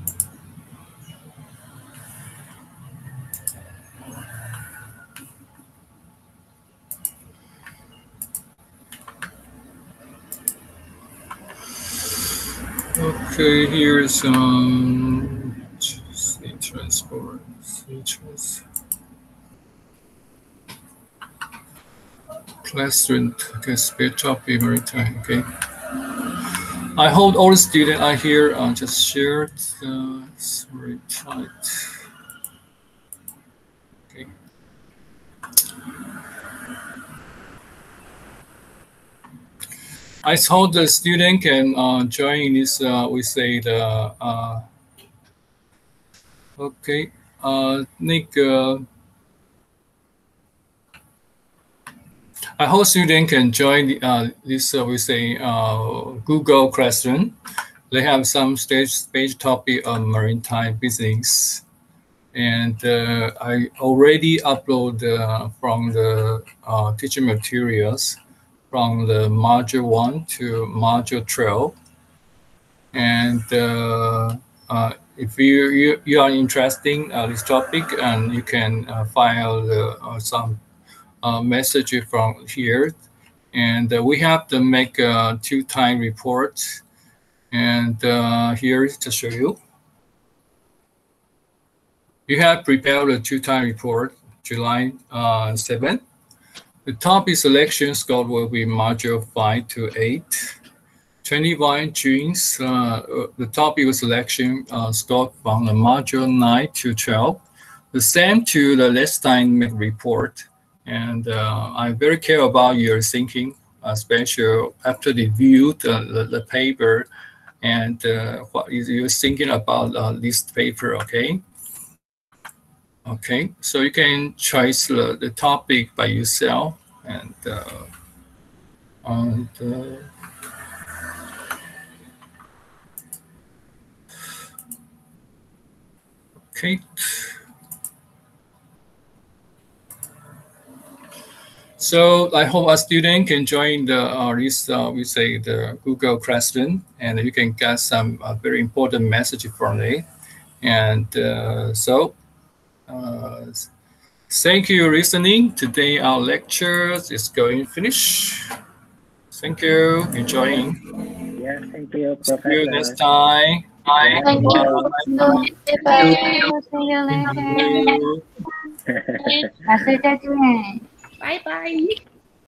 Okay, here's um, sea transport, sea transport, classroom, okay, spare topic, maritime, okay. I hope all the students are here, uh, just shared, uh, sorry, tight. Okay. I hope the student can uh, join this, uh, we say the, uh, okay, uh, Nick, uh, I hope student can join the, uh, this, uh, we say, uh, Google Classroom. They have some stage page topic on maritime business. And uh, I already upload uh, from the uh, teaching materials from the module one to module twelve. And uh, uh, if you, you, you are interested in uh, this topic, and you can uh, file the, uh, some uh, message from here. And uh, we have to make a two-time report. And uh, here to show you. You have prepared a two-time report, July uh, seventh. The topic selection scope will be module five to eight. twenty-one June, uh, the topic selection uh, scope from the module nine to twelve. The same to the last time report. And uh, I very care about your thinking, especially after the view the, the, the paper and uh, what is you're thinking about uh, this paper, okay? Okay, so you can choose the, the topic by yourself and, uh, and uh, okay. So I hope a student can join the uh, this uh, we say the Google Classroom, and you can get some uh, very important message from it. And uh, so, uh, thank you for listening. Today our lecture is going to finish. Thank you for joining. Yeah, thank you, Professor. See you next time. Bye. Thank you. Bye. Bye. See you later. Thank you. Bye bye. Bye bye.